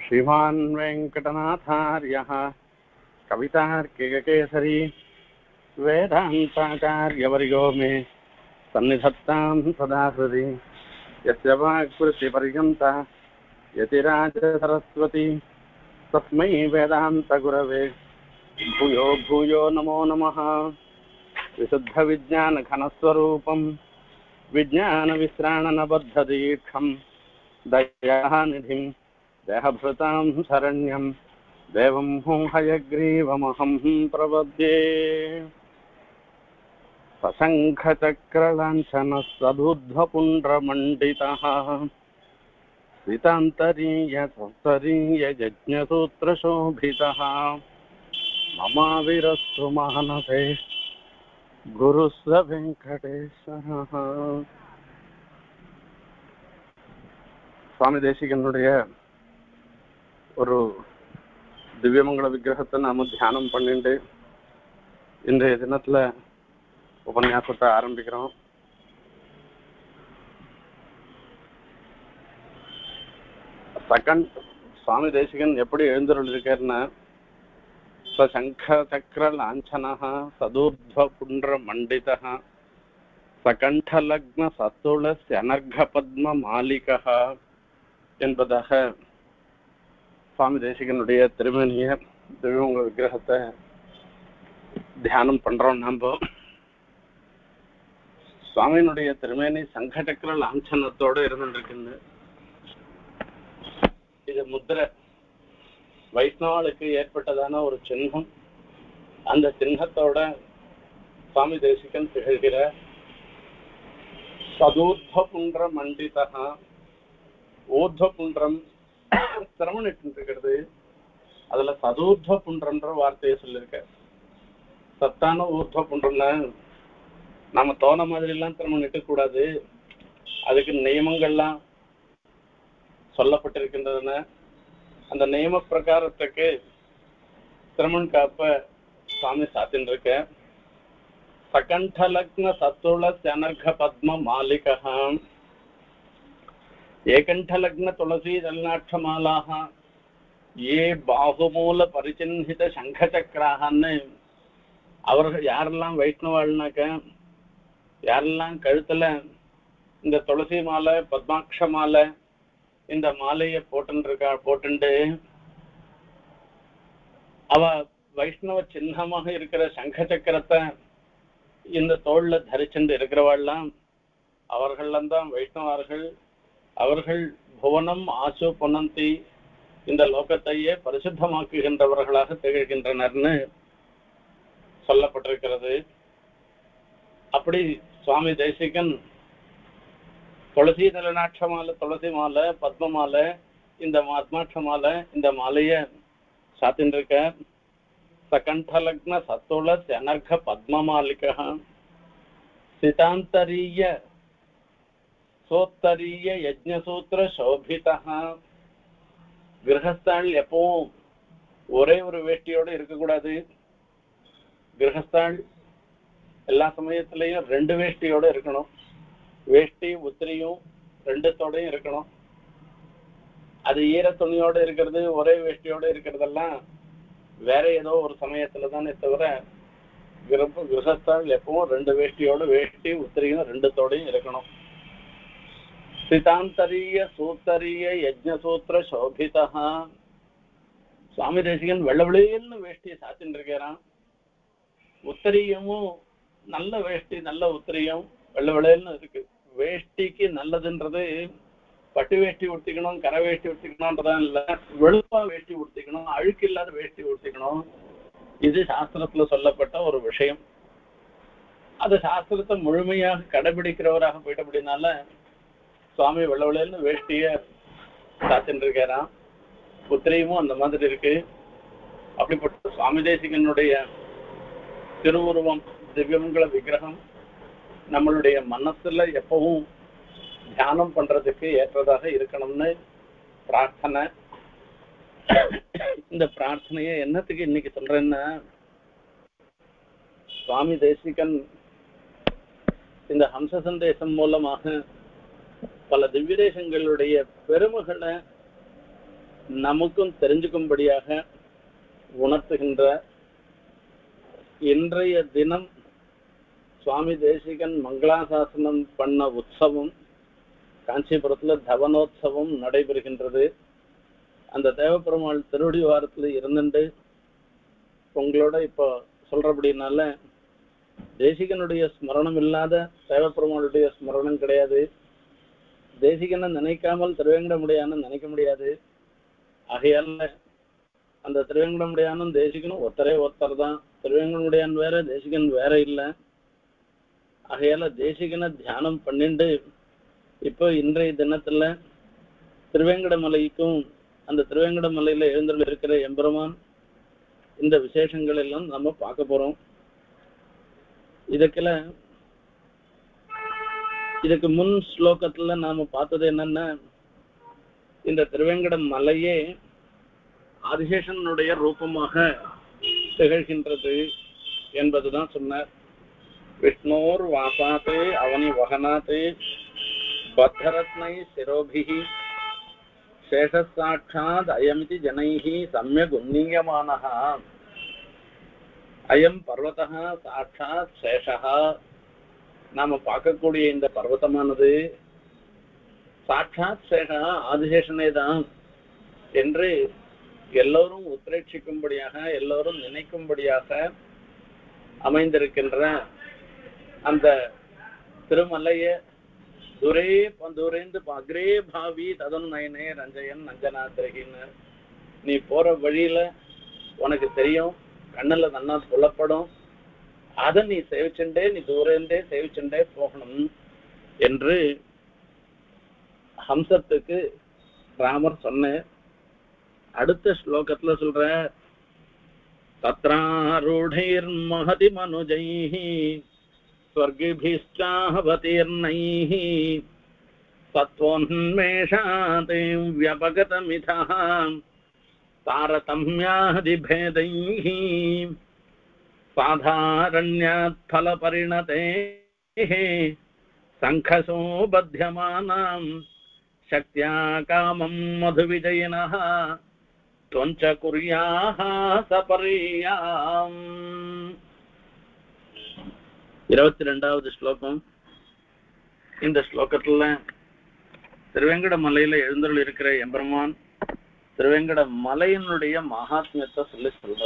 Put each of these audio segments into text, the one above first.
श्रीमान् वेङ्कटनाथार्यः कवितार्किककेसरी वेदान्ताचार्यवर्यो मे सन्निधत्तां सदा हृदि यस्य वाक्कृतिपर्यन्ता यतिराजसरस्वती तस्मै वेदान्तगुरवे भूयो भूयो नमो नमः। विशुद्धविज्ञानघनस्वरूपं विज्ञानविश्राणनबद्धदीक्षं दयानिधिं देहभृतां शरण्यं देवं हयग्रीवमहं प्रपद्ये। सशङ्खचक्रलाञ्छनस्तदूर्ध्वपुण्ड्रमण्डितः सितान्तरीयसप्तरीययज्ञसूत्रशोभितः ममाविरस्तु मानसे गुरुः வெங்கடேஸ்வரः. சுவாமி தேசிகனுடைய ஒரு திவ்யமங்கள விக்கிரகத்தை நாம தியானம் பண்ணிட்டு இன்றைய தினத்துல உபன்யாசத்தை ஆரம்பிக்கிறோம். சுவாமி தேசிகன் எப்படி எழுந்தருள் இருக்காருன்னா, சங்க சக்கர லாஞ்சனः சதூர்ಧ್ವ புண்ட்ர மண்டிதः சகண்டலக்ன சத்துளஸ்ய அனர்க பத்ம மாலிகः என்பதாக சுவாமி தேசிகனுடைய திருமணிய திவ்யமங்கள விக்கிரகத்தை தியானம் பண்றோம். நாம சுவாமியினுடைய திருமேனி சங்கடக்கர லாஞ்சனத்தோட இருந்துருக்குன்னு இது முத்திரை வைஷ்ணவாளுக்கு ஏற்பட்டதான ஒரு சின்னம். அந்த சின்னத்தோட சுவாமி தேசிகன் திகழ்கிற சதூர்ಧ್ವ புண்ட்ர மண்டிதா. ஊர்ಧ್ವ புண்ட்ரம் சிரமணிட்டு இருக்கிறது, அதுல சதூர்ಧ್ವ புண்ட்ரம்ன்ற வார்த்தையை சொல்லியிருக்க. சத்தான ஊர்ಧ್ವ புண்ட்ரம்னா நம்ம தோண மாதிரி எல்லாம் சிரமணிட்டு கூடாது, அதுக்கு நியமங்கள்லாம் சொல்லப்பட்டிருக்கின்றன. அந்த நியம பிரகாரத்துக்கு சிரமன் காப்ப சுவாமி சாத்தின்னு இருக்க. சகண்டலக்ன சத்துளஸ்ய அனர்க பத்ம மாலிகः ஏகண்டலக்ன துளசி தல்நாட்சமாலாக ஏ பாகுமூல பரிச்சின்னித சங்கச்சக்கராகன்னு அவர்கள் யாரெல்லாம் வைஷ்ணவாள்னாக்க, யாரெல்லாம் கழுத்துல இந்த துளசி மாலை பத்மாட்ச மாலை இந்த மாலையை போட்டுண்டு அவ வைஷ்ணவ சின்னமாக இருக்கிற சங்க சக்கரத்தை இந்த தோல்ல தரிச்சுண்டு இருக்கிறவாள்லாம் அவர்கள்லாம் தான் வைஷ்ணவார்கள். அவர்கள் புவனம் ஆசு புனந்தி இந்த லோகத்தையே பரிசுத்தமாக்குகின்றவர்களாக திகழ்கின்றனர்னு சொல்லப்பட்டிருக்கிறது. அப்படி சுவாமி தேசிகன் துளசி தலநாட்ச மாலை, துளசி மாலை, பத்ம மாலை, இந்த பத்மாட்ச மாலை, இந்த மாலைய சாத்தின்னு இருக்க. சகண்டலக்ன சத்துளஸ்ய அனர்க பத்ம மாலிகः சிதாந்தரீய சோத்தரீய யஜ்ஞசூத்திர சோபிதः. கிரகஸ்தாள் எப்பவும் ஒரே ஒரு வேஷ்டியோட இருக்கக்கூடாது. கிரகஸ்தாள் எல்லா சமயத்திலையும் ரெண்டு வேஷ்டியோட இருக்கணும். வேஷ்டி உத்திரியும் ரெண்டுத்தோடையும் இருக்கணும். அது ஈர துணியோட இருக்கிறது, ஒரே வேஷ்டியோட இருக்கிறதெல்லாம் வேற ஏதோ ஒரு சமயத்துல தானே தவிர கிரகஸ்தாள் எப்பவும் ரெண்டு வேஷ்டியோட, வேஷ்டி உத்திரியும் ரெண்டுத்தோடையும் இருக்கணும். சிதாந்தரிய சூத்தரிய யஜ்ஞசூத்திர சோபிதா. சுவாமி தேசிகன் வெள்ளவெளியல்னு வேஷ்டியை சாத்தின்னு இருக்கிறான். உத்திரியமும் நல்ல வேஷ்டி, நல்ல உத்திரியும் வெள்ள விளையல்னு இருக்கு. வேஷ்டிக்கு நல்லதுன்றது பட்டு வேஷ்டி உடுத்திக்கணும், கரை வேஷ்டி உடுத்திக்கணும்ன்றதான் இல்ல, வெளுப்பா வேஷ்டி உடுத்திக்கணும், அழுக்கு இல்லாத வேஷ்டி உடுத்திக்கணும். இது சாஸ்திரத்துல சொல்லப்பட்ட ஒரு விஷயம். அது சாஸ்திரத்தை முழுமையாக கடைபிடிக்கிறவராக போயிட்டபடினால சுவாமி வெள்ள விளையல்னு வேஷ்டிய சாத்தின்னு இருக்கிறான். உத்திரையும் அந்த மாதிரி இருக்கு. அப்படிப்பட்ட சுவாமி தேசிகனுடைய திருவுருவம் திவ்யமங்கள விக்கிரகம் நம்மளுடைய மனசுல எப்பவும் தியானம் பண்றதுக்கு ஏற்றதாக இருக்கணும்னு பிரார்த்தனை. இந்த பிரார்த்தனையை என்னத்துக்கு இன்னைக்கு சொல்றேன்னா, சுவாமி தேசிகன் இந்த ஹம்ச சந்தேசம் மூலமாக பல திவ்ய தேசங்களுடைய பெருமைகளை நமக்கும் தெரிஞ்சுக்கும்படியாக உணர்த்துகின்ற இன்றைய தினம் சுவாமி தேசிகன் மங்களாசாசனம் பண்ண உற்சவம் காஞ்சிபுரத்துல தவனோத்சவம் நடைபெறுகின்றது. அந்த தேவப்பெருமாள் திருவடி வாரத்துல இருந்துட்டு உங்களோட இப்போ சொல்றபடினால தேசிகனுடைய ஸ்மரணம் இல்லாத தேவப்பெருமாளுடைய ஸ்மரணம் கிடையாது. தேசிகனை நினைக்காமல் திருவேங்கடமுடையான்னு நினைக்க முடியாது. ஆகையால அந்த திருவேங்கடமுடையானும் தேசிகனும் ஒருத்தரே ஒருத்தர் தான். திருவேங்கடமுடையான் வேற, தேசிகன் வேற இல்லை. ஆகையால தேசிகனை தியானம் பண்ணிண்டு இப்போ இன்றைய தினத்துல திருவேங்கடமலைக்கும் அந்த திருவேங்கடமலையில எழுந்தருள் இருக்கிற எம்பெருமான் இந்த விசேஷங்கள் எல்லாம் நம்ம பார்க்க போறோம். இதுக்கு முன் ஸ்லோகத்துல நாம பார்த்தது என்னன்னா, இந்த திருவேங்கட மலையே ஆதிசேஷனுடைய ரூபமாக திகழ்கின்றது என்பதுதான் சொன்னார். விஷ்ணோர் வாசாத்து அவனி வகனாத்து பத்தரத்னை சிரோபிஹி சேஷசாட்சாத் அயமிதி ஜனைஹி சம்யக் உன்னியமானஹ அயம் பர்வதः சாட்சாத் சேஷः. நாம பார்க்கக்கூடிய இந்த பர்வதமானது சாட்சாத் சேஷா ஆதிசேஷனே தான் என்று எல்லோரும் உத்ரேட்சிக்கும்படியாக எல்லோரும் நினைக்கும்படியாக அமைந்திருக்கின்ற அந்த திருமலைய தூரேந்து அக்ரே பாவி ததன் நயனே ரஞ்சயன் நஞ்சனாத்திரகின்னு நீ போற வழியில உனக்கு தெரியும், கண்ணுல நன்னா புலப்படும். அதை நீ சேவிச்சுண்டே, நீ தூரந்தே சேவிச்சுண்டே போகணும் என்று ஹம்சத்துக்கு ராமர் சொன்ன. அடுத்த ஸ்லோகத்துல சொல்ற, தத்ராரூடைர் மகதி மனுஜைஹி ஸ்வர்கிபிஷ்டாவதீர்ணைஹி சத்வோன்மேஷாதே வியபகதமிதஹ தாரதம்யாதிபேதைஹி சாதாரண்யாத் ஃபலபரிணதேஹ சங்கசோ பத்யமானாம் சக்தியா காமம் மதுவிஜயினஹ त्वञ्च कुर्याः सपर्याम्. 22வது ஸ்லோகம். இந்த ஸ்லோகத்துல திருவேங்கட மலையில எழுந்தருள் இருக்கிற எம்பெருமான் திருவேங்கட மலையினுடைய மகாத்மியத்தை சொல்ற.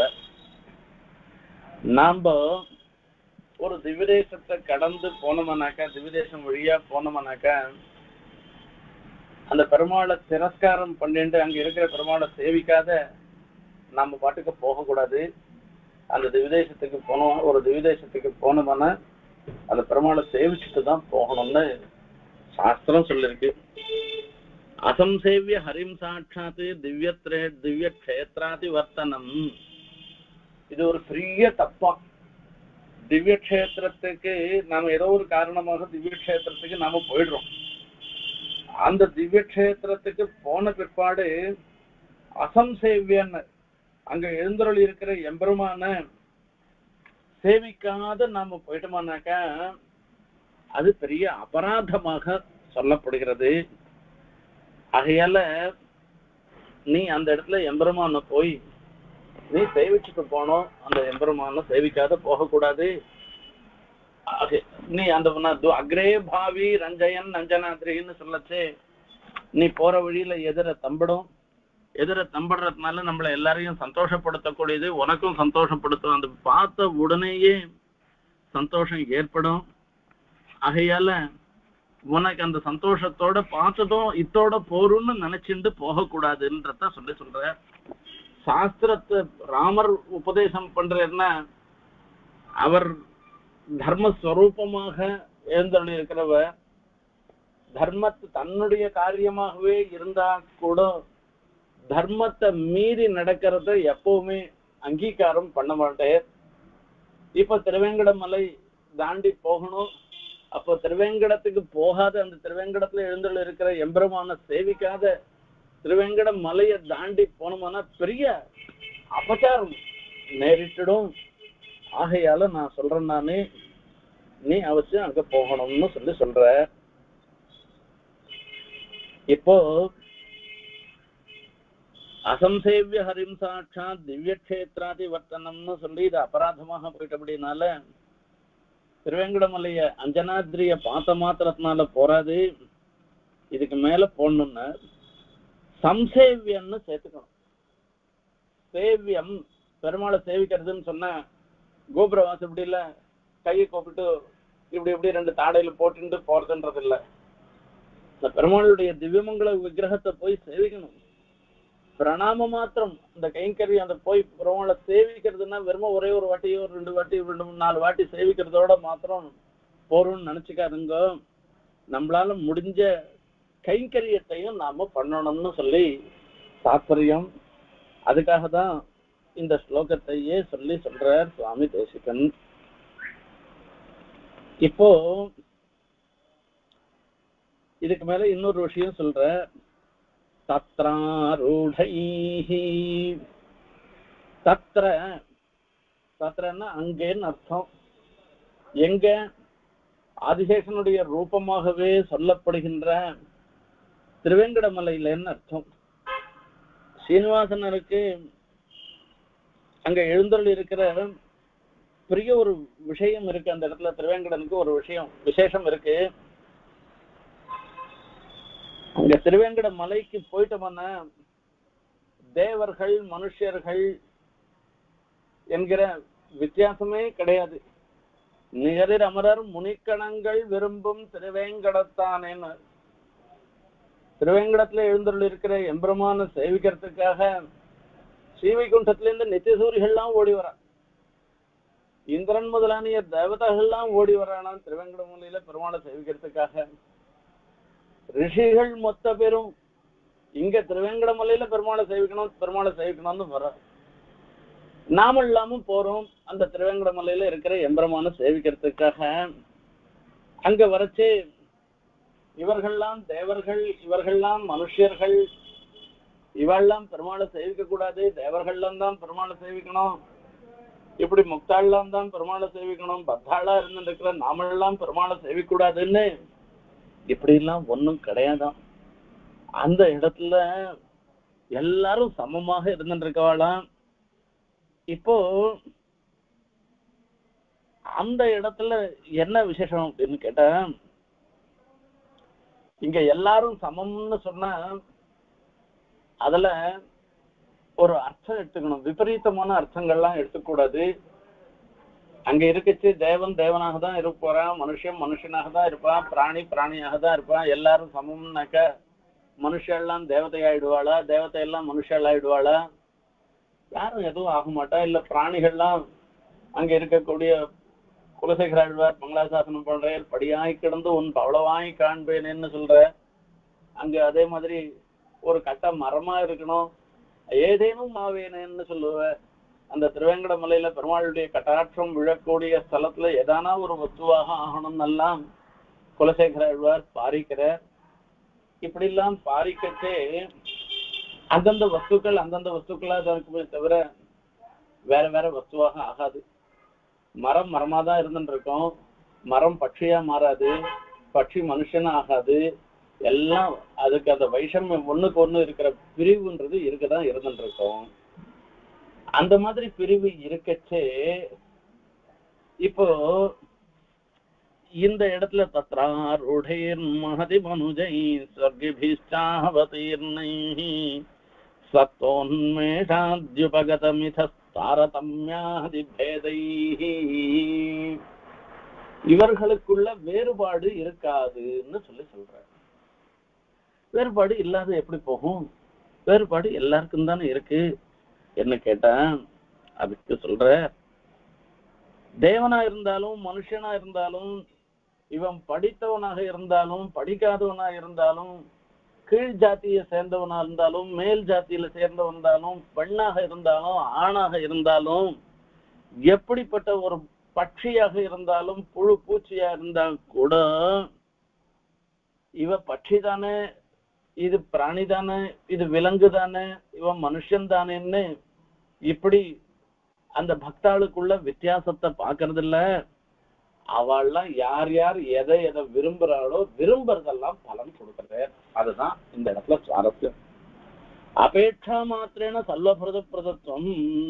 நாம ஒரு திவ்யதேசத்தை கடந்து போனோம்னாக்கா, திவ்யதேசம் வழியா போனோம்னாக்கா, அந்த பெருமாளை திரஸ்காரம் பண்ணிட்டு அங்க இருக்கிற பெருமாளை சேவிக்காத நம்ம பாட்டுக்கு போகக்கூடாது. அந்த திவ்யதேசத்துக்கு போனோம், ஒரு திவ்யதேசத்துக்கு போனோம்னா அந்த பெருமாளை சேவிச்சுட்டு தான் போகணும்னு சாஸ்திரம் சொல்லிருக்கு. அசம்சேவிய ஹரிம் சாட்சாத்து திவ்ய கஷேத்ராதி வர்த்தனம். இது ஒரு பெரிய தப்பா. திவ்ய கஷேத்திரத்துக்கு நாம ஏதோ ஒரு காரணமாக திவ்ய கஷேத்திரத்துக்கு நாம போயிடுறோம். அந்த திவ்ய கஷேத்திரத்துக்கு போன பிற்பாடு அசம்சேவியன்னு அங்க எழுந்தருள் இருக்கிற எம்பெருமான சேவிக்காத நாம போயிட்டோமானாக்கா அது பெரிய அபராதமாக சொல்லப்படுகிறது. ஆகையால நீ அந்த இடத்துல எம்பெருமான போய் நீ சேவிச்சுட்டு போனோம், அந்த எம்பெருமான சேவிக்காத போகக்கூடாது. நீ அந்த அக்ரே பாவி ரஞ்சயன் நஞ்சனாத்ரின்னு சொல்லச்சு, நீ போற வழியில எதிர தம்பிடுறதுனால நம்மள எல்லாரையும் சந்தோஷப்படுத்தக்கூடியது, உனக்கும் சந்தோஷப்படுத்தும். அந்த பார்த்த உடனேயே சந்தோஷம் ஏற்படும். ஆகையால உனக்கு அந்த சந்தோஷத்தோட பார்த்ததும் இத்தோட போருன்னு நினைச்சுட்டு போகக்கூடாதுன்றத சொல்ற. சாஸ்திரத்தை ராமர் உபதேசம் பண்றேன்னா அவர் தர்மஸ்வரூபமாக எழுந்தருளி இருக்கிறவர், தர்மத்தை தன்னுடைய காரியமாகவே இருந்தா கூட தர்மத்தை மீறி நடக்கிறத எப்பவுமே அங்கீகாரம் பண்ண மாட்டேன். இப்ப திருவேங்கட மலை தாண்டி போகணும். அப்போ திருவேங்கடத்துக்கு போகாத, அந்த திருவேங்கடத்துல எழுந்தருளி இருக்கிற எம்பெருமான சேவிக்காத திருவேங்கட மலையை தாண்டி போனோம்னா பெரிய அபச்சாரம் நேரிட்டிடும். ஆகையால நான் சொல்றேன், நானே நீ அவசியம் அங்க போகணும்னு சொல்ற. இப்போ அசம்சேவிய ஹரிம் சாட்சாத் திவ்ய கஷேத்ராதி வர்த்தனம்னு சொல்லி இது அபராதமாக போயிட்டபடினால திருவேங்கடமலைய அஞ்சனாத்ரிய பார்த்த மாத்திரத்தினால போறாது, இதுக்கு மேல போடணும்னா சம்சேவியன்னு சேர்த்துக்கணும். சேவியம் பெருமாளை சேவிக்கிறதுன்னு சொன்னா கோபுர வாசப்படியில கையை கூப்பிட்டு இப்படி இப்படி 2 தாடையில போட்டுட்டு போறதுன்றது இல்ல. இந்த பெருமாளுடைய திவ்யமங்கல விக்கிரகத்தை போய் சேவிக்கணும். பிரணாம மாத்திரம் இந்த கைங்கறி அந்த போய் பெருமாளை சேவிக்கிறதுன்னா வெறும ஒரே ஒரு வாட்டியோ 2 வாட்டி 4 வாட்டி சேவிக்கிறதோட மாத்திரம் போறோம்னு நினைச்சுக்காதுங்க. நம்மளால முடிஞ்ச கைங்கரியத்தையும் நாம பண்ணணும்னு சொல்லி தாத்பரியம். அதுக்காக தான் இந்த ஸ்லோகத்தையே சொல்றார் சுவாமி தேசிகன். இப்போ இதுக்கு மேல இன்னொரு விஷயம் சொல்ற, தத்ராரூடைஹி. தத்ரன்னா அங்கேன்னு அர்த்தம். எங்க ஆதிசேஷனுடைய ரூபமாகவே சொல்லப்படுகின்ற திருவேங்கடமலையிலன்னு அர்த்தம். சீனிவாசனருக்கு அங்க எழுந்தருள் இருக்கிற பெரிய ஒரு விஷயம் இருக்கு. அந்த இடத்துல திருவேங்கடனுக்கு ஒரு விசேஷம் இருக்கு. அங்க திருவேங்கட மலைக்கு போயிட்டோம்னா தேவர்கள் மனுஷர்கள் என்கிற வித்தியாசமே கிடையாது. நிகரில் அமரர் முனிக்கணங்கள் விரும்பும் திருவேங்கடத்தானேன்னு திருவேங்கடத்துல எழுந்தருள் இருக்கிற எம்பெருமான சேவிக்கிறதுக்காக ஸ்ரீவைகுண்டத்திலிருந்து நித்தியசூரிகள்லாம் ஓடி வரா. இந்திரன் முதலானிய தேவதைகள்லாம் ஓடி வரானா திருவேங்கடமலையில பெருமாளை சேவிக்கிறதுக்காக. ரிஷிகள் மொத்த பேரும் இங்க திருவேங்கடமலையில பெருமாளை சேவிக்கணும்னு வர. நாம இல்லாம போறோம் அந்த திருவேங்கடமலையில இருக்கிற எம்பெருமான சேவிக்கிறதுக்காக. அங்க வரச்சு இவர்கள்லாம் தேவர்கள், இவர்கள்லாம் மனுஷர்கள், இவெல்லாம் பெருமாளை சேவிக்க கூடாது, தேவர்கள்லாம் தான் பெருமாளை சேவிக்கணும், இப்படி முக்தாள்லாம் தான் பெருமாளை சேவிக்கணும், பத்தாளா இருந்து இருக்கிற நாமெல்லாம் பெருமாளை சேவிக்க கூடாதுன்னு இப்படி எல்லாம் ஒன்னும் கிடையாதான். அந்த இடத்துல எல்லாரும் சமமாக இருந்துட்டு இருக்கவாளாம். இப்போ அந்த இடத்துல என்ன விசேஷம் அப்படின்னு கேட்டா, இங்க எல்லாரும் சமம்னு சொன்னா அதுல ஒரு அர்த்தம் எடுத்துக்கணும். விபரீதமான அர்த்தங்கள்லாம் எடுத்துக்கூடாது. அங்க இருக்கச்சு தேவன் தேவனாக தான் இருப்பான், மனுஷன் மனுஷனாக தான் இருப்பான், பிராணி பிராணியாக தான் இருப்பான். எல்லாரும் சமம்னாக்க மனுஷெல்லாம் தேவதையாயிடுவாளா, தேவதையெல்லாம் மனுஷல் ஆயிடுவாளா? யாரும் எதுவும் ஆக மாட்டா. இல்ல பிராணிகள்லாம் அங்க இருக்கக்கூடிய குலசேகர ஆழ்வார் மங்களாசாசனம் பண்றேன் படியாய் கிடந்து உன் பவளவாய் காண்பேனேன்னு சொல்ற. அங்க அதே மாதிரி ஒரு கட்ட மரமா இருக்கணும், ஏதேனும் ஆவேனேன்னு சொல்லுவ. அந்த திருவேங்கடமலையில பெருமாளுடைய கட்டாட்சம் விழக்கூடிய ஸ்தலத்துல ஏதானா ஒரு வஸ்துவாக ஆகணும்னு எல்லாம் குலசேகர ஆழ்வார் பாரிக்கிறார். இப்படி எல்லாம் பாரிக்கச்சே அந்தந்த வஸ்துக்களா தான் இருக்குமே தவிர வேற வேற வஸ்துவாக ஆகாது. மரம் மரமாதான் இருந்துட்டு இருக்கும், மரம் பட்சியா மாறாது, பட்சி மனுஷனா ஆகாது. எல்லாம் அதுக்கு அந்த வைஷமியம் ஒண்ணுக்கு ஒண்ணு இருக்கிற பிரிவுன்றது இருக்கதான் இருந்துட்டு இருக்கும். அந்த மாதிரி பிரிவு இருக்கச்சே இப்போ இந்த இடத்துல தத்ராருடேர் மஹதி மனுஜை ஸ்வர்கிபிஷ்டாவதீர்ணை சத்தோன்மேஷாத்யுபகதமிதாரதம்யாதி பேதை. இவர்களுக்குள்ள வேறுபாடு இருக்காதுன்னு சொல்ற. வேறுபாடு இல்லாத எப்படி போகும்? வேறுபாடு எல்லாருக்கும் தானே இருக்கு. என்ன கேட்டா அதுக்கு சொல்ற, தேவனா இருந்தாலும் மனுஷனா இருந்தாலும், இவன் படித்தவனாக இருந்தாலும் படிக்காதவனா இருந்தாலும், கீழ் ஜாத்தியை சேர்ந்தவனா இருந்தாலும் மேல் ஜாத்தியில சேர்ந்தவன் இருந்தாலும், பெண்ணாக இருந்தாலும் ஆணாக இருந்தாலும், எப்படிப்பட்ட ஒரு பட்சியாக இருந்தாலும் புழு பூச்சியா இருந்தா கூட இவ பட்சி தானே, இது பிராணி தானே, இது விலங்கு தானே, இவன் மனுஷன் தானேன்னு இப்படி அந்த பக்தாளுக்குள்ள வித்தியாசத்தை பாக்குறது இல்ல. அவள்லாம் யார் யார் எதை எதை விரும்புறாளோ விரும்புறதெல்லாம் பலன் கொடுக்கறது. அதுதான் இந்த இடத்துல சுவாரஸ்யம். அபேட்சா மாத்திரேன சல்வபிரத பிரதத்துவம்.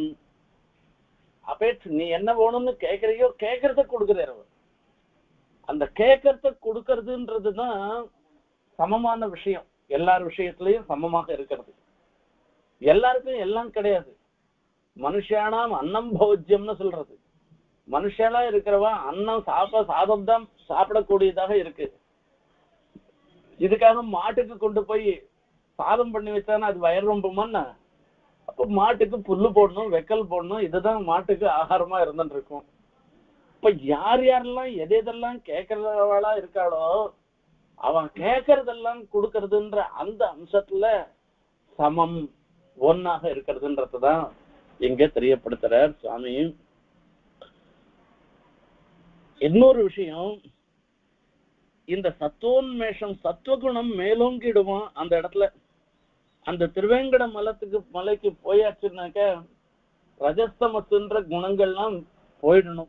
அபேட்ச நீ என்ன வேணும்னு கேக்குறியோ கேட்கறத கொடுக்குறாரு அவர். அந்த கேட்கறத கொடுக்கறதுன்றதுதான் சமமான விஷயம். எல்லார் விஷயத்திலையும் சமமாக இருக்கிறது. எல்லாருக்கும் எல்லாம் கிடையாது. மனுஷானாம் அன்னம் போஜ்யம்னு சொல்றது. மனுஷனா இருக்கிறவா அன்னம் சாதம் தான் சாப்பிடக்கூடியதாக இருக்கு. இதுக்காக மாட்டுக்கு கொண்டு போய் சாதம் பண்ணி வச்சானா அது வயர் ரொம்புமான்னா? அப்ப மாட்டுக்கு புல்லு போடணும், வெக்கல் போடணும். இதுதான் மாட்டுக்கு ஆகாரமா இருந்துட்டு இருக்கும். இப்ப யார் யாரெல்லாம் எதெல்லாம் கேட்கறவளா இருக்காளோ அவன் கேட்கறதெல்லாம் கொடுக்கறதுன்ற அந்த அம்சத்துல சமம் ஒன்னாக இருக்கிறதுன்றதுதான் இங்க தெரியப்படுத்துறார் சுவாமி. இன்னொரு விஷயம், இந்த சத்துவோன்மேஷம் சத்துவகுணம் மேலோங்கிடுவான் அந்த இடத்துல. அந்த திருவேங்கட மலைக்கு போயாச்சுன்னாக்க ரஜஸ்தமத்துன்ற குணங்கள்லாம் போயிடணும்.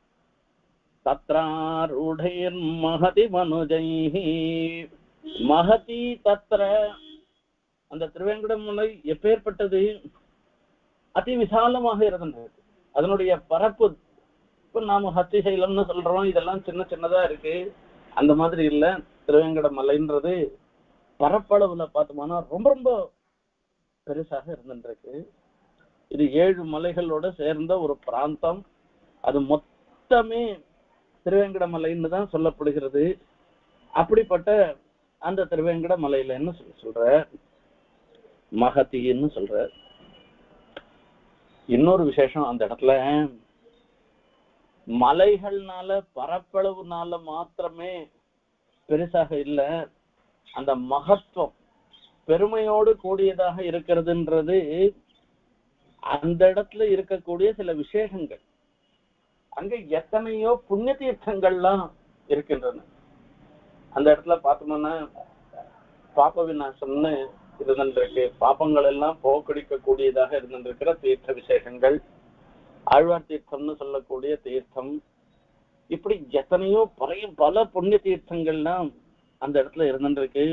தத்ராரூடைர் மகதி மனுஜைஹி மகதி தத்ர. அந்த திருவேங்கட மலை எப்பேற்பட்டது? அதி விசாலமாக இருந்தது. அதனுடைய பரப்பு இப்ப நாம ஹத்திசைலம்னு சொல்றோம், இதெல்லாம் சின்ன சின்னதா இருக்கு. அந்த மாதிரி இல்ல. திருவேங்கட மலைன்றது பரப்பளவுல பார்த்தோம்னா ரொம்ப ரொம்ப பெருசாக இருந்துருக்கு. இது 7 மலைகளோட சேர்ந்த ஒரு பிராந்தம். அது மொத்தமே திருவேங்கட மலைன்னு தான் சொல்லப்படுகிறது. அப்படிப்பட்ட அந்த திருவேங்கட மலையில என்ன சொல்ற மகத்தின்னு சொல்ற. இன்னொரு விசேஷம், அந்த இடத்துல மலைகள்னால பரப்பளவுனால மாத்திரமே பெருசாக இல்ல, அந்த மகத்துவம் பெருமையோடு கூடியதாக இருக்கிறதுன்றது அந்த இடத்துல இருக்கக்கூடிய சில விசேஷங்கள். அங்க எத்தனையோ புண்ணிய தீர்த்தங்கள்லாம் இருக்கின்றன. அந்த இடத்துல பார்த்தோம்னா பாப விநாசம்னு இருந்திருக்கு. பாப்பங்கள் எல்லாம் போக்கடிக்க கூடியதாக இருந்திருக்கிற தீர்த்த விசேஷங்கள், ஆழ்வார் தீர்த்தம்னு சொல்லக்கூடிய தீர்த்தம், இப்படி எத்தனையோ பல புண்ணிய தீர்த்தங்கள்லாம் அந்த இடத்துல இருந்திருக்கு.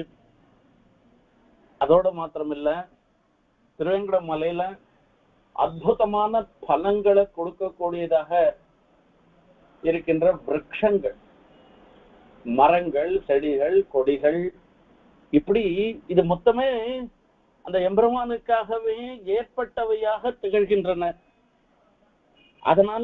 அதோட மாத்திரமில்ல, திருவேங்கட மலையில அற்புதமான பலன்களை கொடுக்கக்கூடியதாக இருக்கின்ற விருட்சங்கள், மரங்கள், செடிகள், கொடிகள், இப்படி இது மொத்தமே அந்த எம்பெருமானுக்காகவே ஏற்பட்டவையாக திகழ்கின்றன. அதனால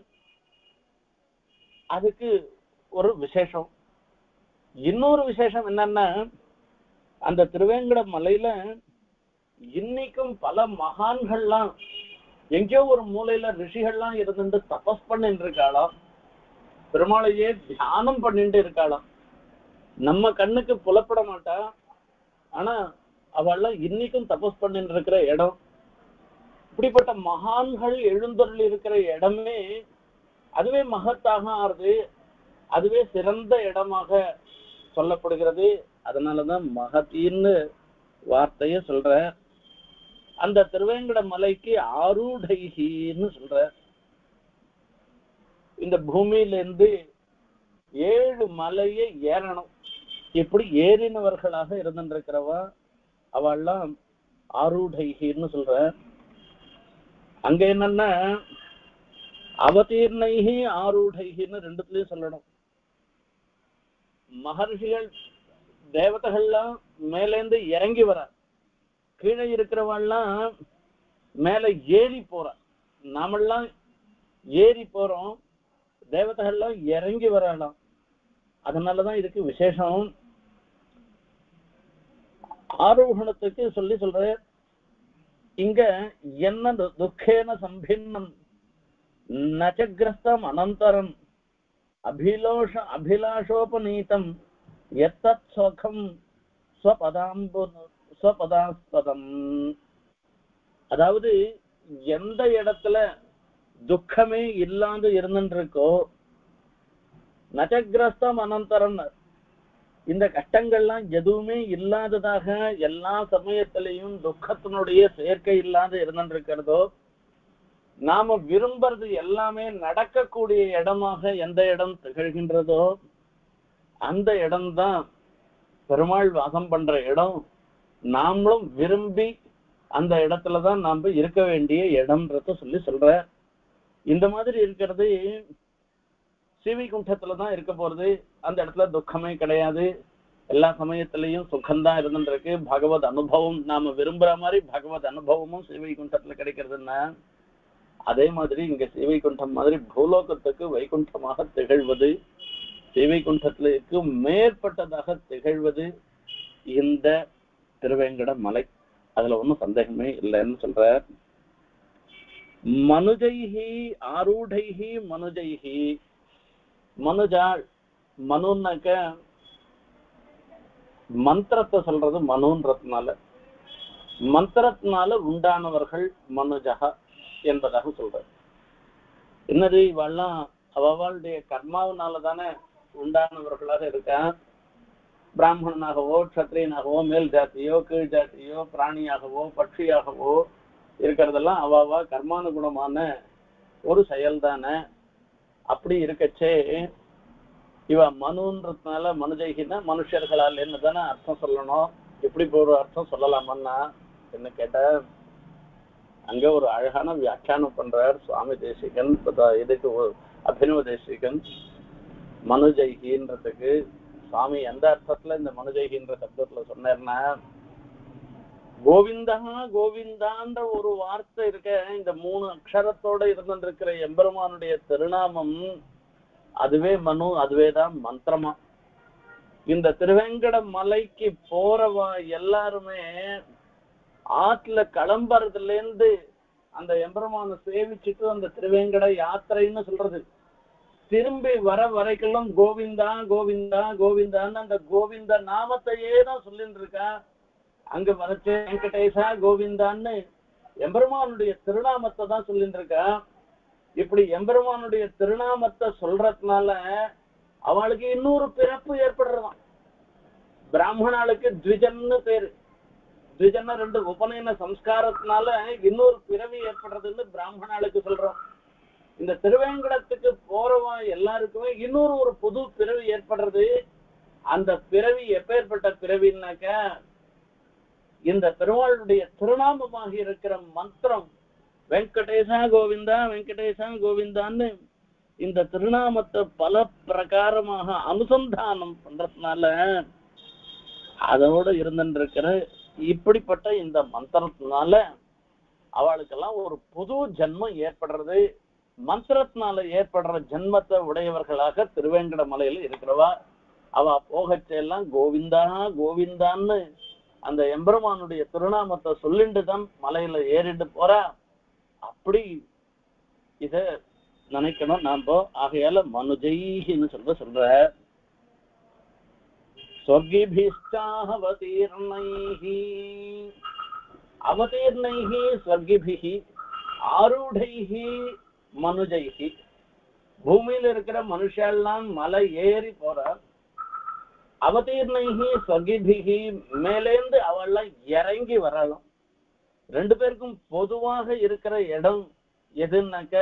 அதுக்கு ஒரு விசேஷம். இன்னொரு விசேஷம் என்னன்னா, அந்த திருவேங்கட மலையில இன்னைக்கும் பல மகான்கள்லாம் எங்கேயோ ஒரு மூலையில ரிஷிகள்லாம் இருந்துட்டு தபஸ் பண்ணிட்டு இருக்காளாம். பெருமாளையே தியானம் பண்ணிட்டு இருக்காளாம். நம்ம கண்ணுக்கு புலப்பட மாட்டா, ஆனா அவள்லாம் இன்னைக்கும் தபஸ் பண்ணிட்டு இருக்கிற இடம். இப்படிப்பட்ட மகான்கள் எழுந்தருள் இருக்கிற இடமே அதுவே மகத்தாக ஆறுது, அதுவே சிறந்த இடமாக சொல்லப்படுகிறது. அதனாலதான் மகத்தின்னு வார்த்தைய சொல்ற. அந்த திருவேங்கட மலைக்கு ஆரூடைகின்னு சொல்ற. இந்த பூமியில இருந்து 7 மலையை ஏறணும். இப்படி ஏறினவர்களாக இருந்திருக்கிறவா அவெல்லாம் ஆரூடைகின்னு சொல்ற. அங்க என்னன்னா அவதீர்ணைகி ஆரூடைகின்னு ரெண்டுத்துலயும் சொல்லணும். மகர்ஷிகள் தேவதைகள்லாம் மேலேந்து இறங்கி வர, கீழே இருக்கிறவெல்லாம் மேல ஏறி போற. நாமெல்லாம் ஏறி போறோம், தேவதைகள்லாம் இறங்கி வரலாம். அதனாலதான் இதுக்கு விசேஷம். ஆரோகணத்துக்கு சொல்ற. இங்க என்ன துக்கேன சம்பின்னம் நச்சகிரஸ்தம் அனந்தரம் அபிலாஷோபநீதம் எத்தத் சுகம் ஸ்வபதாஸ்பதம். அதாவது எந்த இடத்துல துக்கமே இல்லாத இருந்துருக்கோ, நச்சகிரஸ்தம் அனந்தரம், இந்த கஷ்டங்கள்லாம் எதுவுமே இல்லாததாக எல்லா சமயத்திலையும் துக்கத்தினுடைய சேர்க்கை இல்லாத இருந்திருக்கிறதோ, நாம விரும்புறது எல்லாமே நடக்கக்கூடிய இடமாக எந்த இடம் திகழ்கின்றதோ அந்த இடம்தான் பெருமாள் வாசம் பண்ற இடம். நாமளும் விரும்பி அந்த இடத்துலதான் நாம இருக்க வேண்டிய இடம்ன்றத சொல்ற. இந்த மாதிரி இருக்கிறது ஸ்ரீவைகுண்டத்துலதான் இருக்க போறது. அந்த இடத்துல துக்கமே கிடையாது, எல்லா சமயத்திலையும் சுகம்தான் இருந்துருக்கு. பகவத் அனுபவம் நாம விரும்புற மாதிரி பகவத் அனுபவமும் ஸ்ரீவைகுண்டத்துல கிடைக்கிறதுன்னா, அதே மாதிரி இங்க ஸ்ரீவைகுண்டம் மாதிரி பூலோகத்துக்கு வைகுண்டமாக திகழ்வது, ஸ்ரீவைகுண்டத்திற்கு மேற்பட்டதாக திகழ்வது இந்த திருவேங்கட மலை. அதுல ஒன்றும் சந்தேகமே இல்லைன்னு சொல்ற. மனுஜைஹி ஆரூடைஹி மனுஜைஹி. மனுஜாள், மனுன்னாக்க மந்திரத்தை சொல்றது மனுன்றதுனால, மந்திரத்தினால உண்டானவர்கள் மனுஜகா என்பதாக சொல்ற. என்னது இவெல்லாம் அவளுடைய கர்மாவனால தானே உண்டானவர்களாக இருக்கா. பிராமணனாகவோ க்ஷத்ரியனாகவோ மேல் ஜாத்தியோ கீழ் ஜாத்தியோ பிராணியாகவோ பட்சியாகவோ இருக்கிறதெல்லாம் அவாவா கர்மானுகுணமான ஒரு செயல் தானே. அப்படி இருக்கச்சே இவ மனுன்றதுனால மனுஜைகின்னா மனுஷர்களால் என்ன தானே அர்த்தம் சொல்லணும். எப்படி ஒரு அர்த்தம் சொல்லலாமன்னா என்ன கேட்ட, அங்க ஒரு அழகான வியாக்கியானம் பண்றார் சுவாமி தேசிகன். இதுக்கு அபினவ தேசிகன் மனுஜைகின்றதுக்கு சுவாமி எந்த அர்த்தத்துல இந்த மனுஜைகின்ற சப்தத்துல சொன்னார்னா, கோவிந்தா கோவிந்தான்ற ஒரு வார்த்தை இருக்க, இந்த 3 அக்ஷரத்தோட இருந்திருக்கிற எம்பெருமானுடைய திருநாமம் அதுவே மனு, அதுவேதான் மந்திரமா. இந்த திருவேங்கட மலைக்கு போறவா எல்லாருமே ஆற்றுல கிளம்புறதுல இருந்து அந்த எம்பெருமான சேவிச்சுட்டு அந்த திருவேங்கட யாத்திரைன்னு சொல்றது, திரும்பி வர வரைக்கும் கோவிந்தா கோவிந்தா கோவிந்தான்னு அந்த கோவிந்த நாமத்தையே தான் சொல்லிட்டு இருக்கா. அங்க வரைச்சு வெங்கடேசா கோவிந்தான்னு எம்பெருமானுடைய திருநாமத்தை தான் சொல்லிட்டு இருக்கா. இப்படி எம்பெருமானுடைய திருநாமத்தை சொல்றதுனால அவளுக்கு இன்னொரு பிறப்பு ஏற்படுறதாம். பிராமணாளுக்கு த்விஜன்னு பேரு. த்விஜன்னா 2 உபநயன சம்ஸ்காரத்தினால இன்னொரு பிறவி ஏற்படுறதுன்னு பிராமணாளுக்கு சொல்றோம். இந்த திருவேங்கடத்துக்கு போறவா எல்லாருக்குமே இன்னொரு ஒரு புது பிறவி ஏற்படுறது. அந்த பிறவி எப்பேற்பட்ட பிறவின்னாக்க, இந்த பெருமாளுடைய திருநாமமாக இருக்கிற மந்திரம் வெங்கடேசா கோவிந்தா வெங்கடேசா கோவிந்தான்னு இந்த திருநாமத்தை பல பிரகாரமாக அனுசந்தானம் பண்றதுனால அதோட இருந்துருக்கிற இப்படிப்பட்ட இந்த மந்திரத்தினால அவளுக்கெல்லாம் ஒரு புது ஜென்மம் ஏற்படுறது. மந்திரத்தினால ஏற்படுற ஜென்மத்தை உடையவர்களாக திருவேங்கட மலையில இருக்கிறவா அவ போகச்செல்லாம் கோவிந்தா கோவிந்தான்னு அந்த எம்பெருமானுடைய திருநாமத்தை சொல்லிட்டு தான் மலையில ஏறிட்டு போறா. அப்படி இத நினைக்கணும் நாம. ஆகையால மனுஜைன்னு சொல்ற ஸ்வர்கிபிஷ்டாவதீர்ணைஹி அவதீர்ணைஹி ஸ்வர்கிபிஹி ஆரூடைஹி மனுஜைஹி. பூமியில இருக்கிற மனுஷெல்லாம் மலை ஏறி போற. அவதீர்ணைஹி ஸ்வர்கிபிஹி மேலேந்து அவெல்லாம் இறங்கி வரலாம். 2 பேருக்கும் பொதுவாக இருக்கிற இடம் எதுன்னாக்க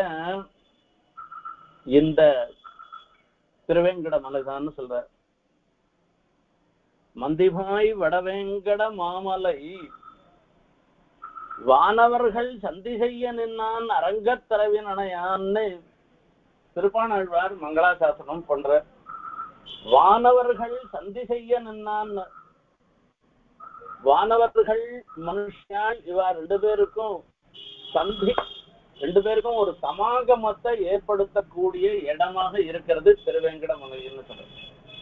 இந்த திருவேங்கட மலைதான்னு சொல்ற. மந்திபாய் வடவேங்கட மாமலை வானவர்கள் சந்தி செய்ய நின்னான் அரங்கத்தரவினையான்னு திருப்பாணாழ்வார் மங்களாசாசனம் பண்ற. வானவர்கள் சந்தி செய்ய நின்னான். வானவர்கள் மனுஷால் இவா 2 பேருக்கும் சந்தி, 2 பேருக்கும் ஒரு சமாகமத்தை ஏற்படுத்தக்கூடிய இடமாக இருக்கிறது திருவேங்கட மலைன்னு சொல்றது.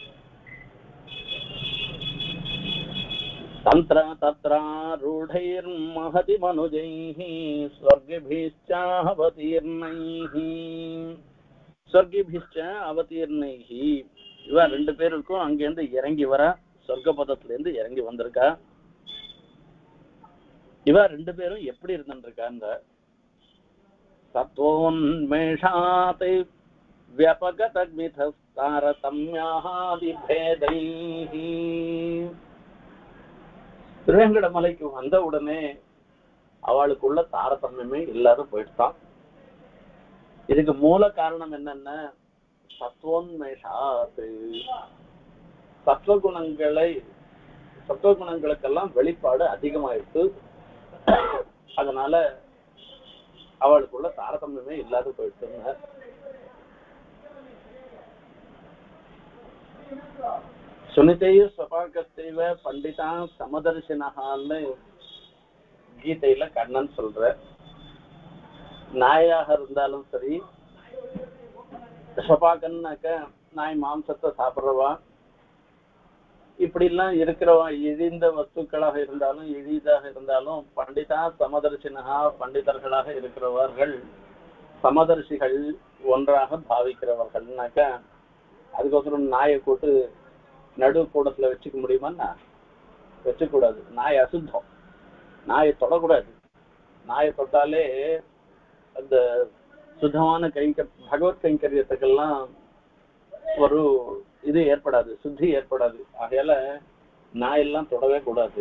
தந்திர தத்ராரூடைர் மஹதி மனுஜைஹி ஸ்வர்கிபிஷ்சாவதீர்ணைஹி. ஸ்வர்கிபிஷ்ச அவதீர்ணைஹி இவா 2 பேருக்கும் அங்கிருந்து இறங்கி வர, சொர்க்கபதத்துல இருந்து இறங்கி வந்திருக்கா. இவ 2 பேரும் எப்படி இருந்துருக்காங்க, சத்வோன்மேஷாத் வியபகதத்விதஸ்தாரதம்யாதிபேதைஹி. திருவேங்கட மலைக்கு வந்த உடனே அவளுக்குள்ள தாரதமியமே இல்லாத போயிட்டான். இதுக்கு மூல காரணம் என்னன்னா சத்வோன்மேஷாத், சத்வகுணங்களுக்கெல்லாம் வெளிப்பாடு அதிகமாயிடுச்சு. அதனால அவளுக்குள்ள தாரதமியமே இல்லாத போயிட்டு. சுனிதைய ஸ்வபாகத்தைவ பண்டிதா சமதர்சினகான்னு கீதையில கண்ணன் சொல்ற. நாயாக இருந்தாலும் சரி, ஸ்வபாகன்னாக்க நாய் மாம்சத்தை சாப்பிட்றவா, இப்படி எல்லாம் இருக்கிறவா, இழிந்த வஸ்துக்களாக இருந்தாலும் எளிதாக இருந்தாலும் பண்டிதா சமதர்சினகா பண்டிதர்களாக இருக்கிறவர்கள், சமதர்சிகள் ஒன்றாக பாவிக்கிறவர்கள்னாக்க அதுக்கோசரம் நாயை கூட்டு நடு கூடத்துல வச்சுக்க முடியுமான்னா வச்சுக்கூடாது. நாய் அசுத்தம், நாயை தொடக்கூடாது. நாயை தொட்டாலே அந்த சுத்தமான பகவத் கைங்கரியத்துக்கெல்லாம் ஒரு இது ஏற்படாது, சுத்தி ஏற்படாது. ஆகையால நாயெல்லாம் தொடவே கூடாது.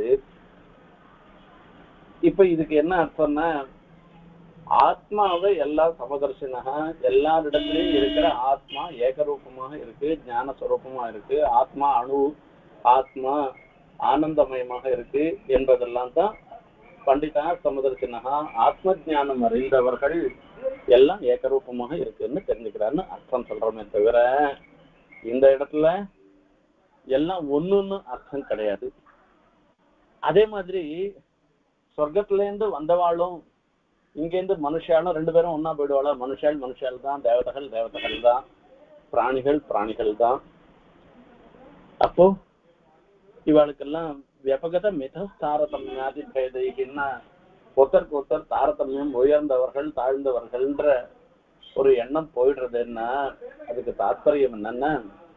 இப்ப இதுக்கு என்ன அர்த்தம்னா, ஆத்மாவை எல்லா சமதர்சனாக எல்லாரிடத்திலையும் இருக்கிற ஆத்மா ஏகரூபமாக இருக்கு, ஞான ஸ்வரூபமா இருக்கு, ஆத்மா அணு, ஆத்மா ஆனந்தமயமாக இருக்கு என்பதெல்லாம் தான் பண்டிதா சமதர்சனகா ஆத்ம ஜானம் அறிந்தவர்கள் எல்லாம் ஏகரூபமாக இருக்குன்னு தெரிஞ்சுக்கிறான்னு அர்த்தம் சொல்றோமே தவிர இந்த இடத்துல எல்லாம் ஒண்ணுன்னு அர்த்தம் கிடையாது. அதே மாதிரி சொர்க்கத்துல இருந்து வந்தவாளும் இங்கேருந்து மனுஷாலும் ரெண்டு பேரும் ஒன்னா போயிடுவாளா? மனுஷால் தான், தேவதைகள் தான், பிராணிகள் தான். அப்போ இவாளுக்கெல்லாம் வியபகத மித தாரதமியாதி பேதைகள்னா ஒருத்தருக்கு ஒருத்தர் தாரதமியம், உயர்ந்தவர்கள் தாழ்ந்தவர்கள்ன்ற ஒரு எண்ணம் போயிடுறதுன்னா அதுக்கு தாத்பரியம் என்னன்னா,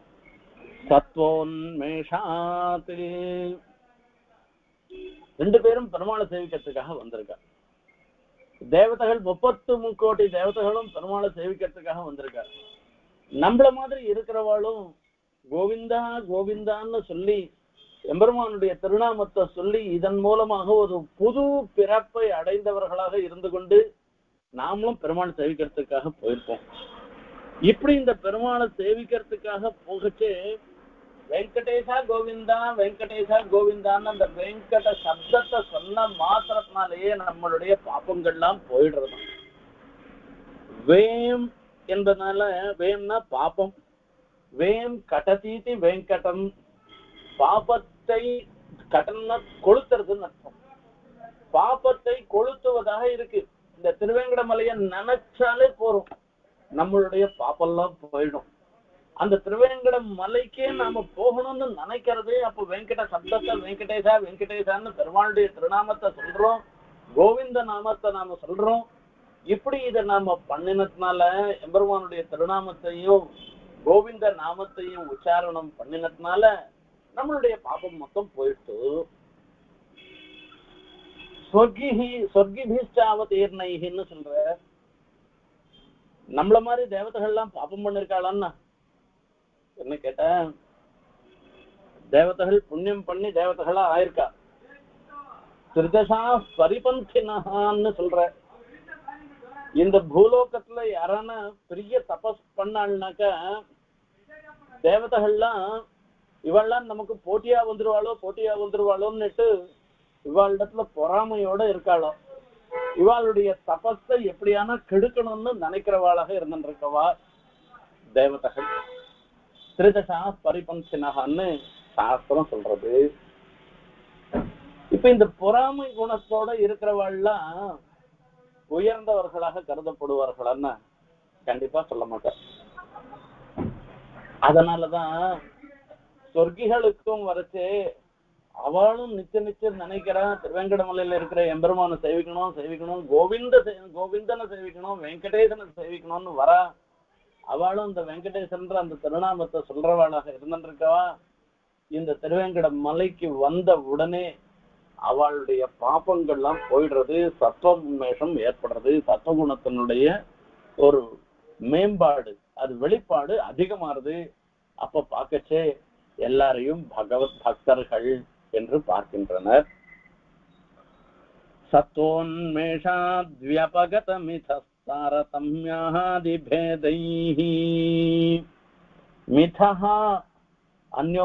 சத்வோன்மேஷாத் ரெண்டு பேரும் பெருமாளை சேவிக்கிறதுக்காக வந்திருக்கா. தேவதைகள் 33 கோடி தேவதைகளும் பெருமாளை சேவிக்கிறதுக்காக வந்திருக்கா. நம்மள மாதிரி இருக்கிறவாளும் கோவிந்தா கோவிந்தான்னு சொல்லி எம்பெருமானுடைய திருநாமத்தை சொல்லி இதன் மூலமாக ஒரு புது பிறப்பை அடைந்தவர்களாக இருந்து கொண்டு நாமளும் பெருமாளை சேவிக்கிறதுக்காக போயிருப்போம். இப்படி இந்த பெருமாளை சேவிக்கிறதுக்காக போகச்சு வெங்கடேசா கோவிந்தா வெங்கடேசா கோவிந்தான்னு அந்த வெங்கட சப்தத்தை சொன்ன மாத்திரத்தினாலேயே நம்மளுடைய பாப்பங்கள்லாம் போயிடுறது. வேம் என்பதனால, வேம்னா பாப்பம், வேம் கடதீதி வெங்கடம், பாபத்தை கடன கொளுத்துறதுன்னு அர்த்தம். பாபத்தை கொளுத்துவதாக இருக்கு. இந்த திருவேங்கடமலையை நினைச்சாலே போறோம், நம்மளுடைய பாப்பெல்லாம் போயிடும். அந்த திருவேங்கட மலைக்கே நாம போகணும்னு நினைக்கிறதே அப்போ வெங்கட சப்தத்தை வெங்கடேசா வெங்கடேசான்னு பெருமாளுடைய திருநாமத்தை சொல்றோம், கோவிந்த நாமத்தை நாம சொல்றோம். இப்படி இதை நாம பண்ணினதுனால எம்பெருமானுடைய திருநாமத்தையும் கோவிந்த நாமத்தையும் உச்சாரணம் பண்ணினதுனால நம்மளுடைய பாபம் மொத்தம் போயிட்டு சொர்க்கிபிஷ்டாவதீர்ணைன்னு சொல்ற. நம்மள மாதிரி தேவதைகள்லாம் பாபம் பண்ணிருக்காளான்னா என்ன கேட்ட, தேவதைகள் புண்ணியம் பண்ணி தேவதைகளா ஆயிருக்கா. திருதசா பரிபந்தினான்னு சொல்ற. இந்த பூலோகத்துல யாரான பெரிய தபஸ் பண்ணாள்னாக்க தேவதைகள்லாம் இவள்லாம் நமக்கு போட்டியா வந்துருவாளோன்னுட்டு இவாளிடத்துல பொறாமையோட இருக்காளோ. இவாளுடைய தபஸை எப்படியான கெடுக்கணும்னு நினைக்கிறவாளாக இருந்துருக்கவா தேவதைகள். திருதசா பரிபந்தினகான்னு சாஸ்திரம் சொல்றது. இப்ப இந்த பொறாமை குணத்தோட இருக்கிறவாள்லாம் உயர்ந்தவர்களாக கருதப்படுவார்கள்னா கண்டிப்பா சொல்ல மாட்டார். அதனாலதான் சொர்க்கிகளுக்கும் வரைச்சு அவளும் நிச்சயம் நினைக்கிறான், திருவேங்கடமலையில இருக்கிற எம்பெருமானை சேவிக்கணும், கோவிந்தனை சேவிக்கணும், வெங்கடேசனை சேவிக்கணும்னு வரா. அவளும் இந்த வெங்கடேசன்ற அந்த திருநாமத்தை சொல்றவாளாக இருந்துருக்கவா. இந்த திருவேங்கட மலைக்கு வந்த உடனே அவளுடைய பாப்பங்கள்லாம் போயிடுறது, சத்துவ உன்மேஷம் ஏற்படுறது, சத்துவகுணத்தினுடைய ஒரு மேம்பாடு, அது வெளிப்பாடு அதிகமாறுது. அப்ப பார்க்கச்சே எல்லாரையும் பகவத் பக்தர்கள் என்று பார்க்கின்றனர். சத்தோன்மேஷாத்வ்யபகதமிதாரதம்யாதிபேதைஹி மிதஹா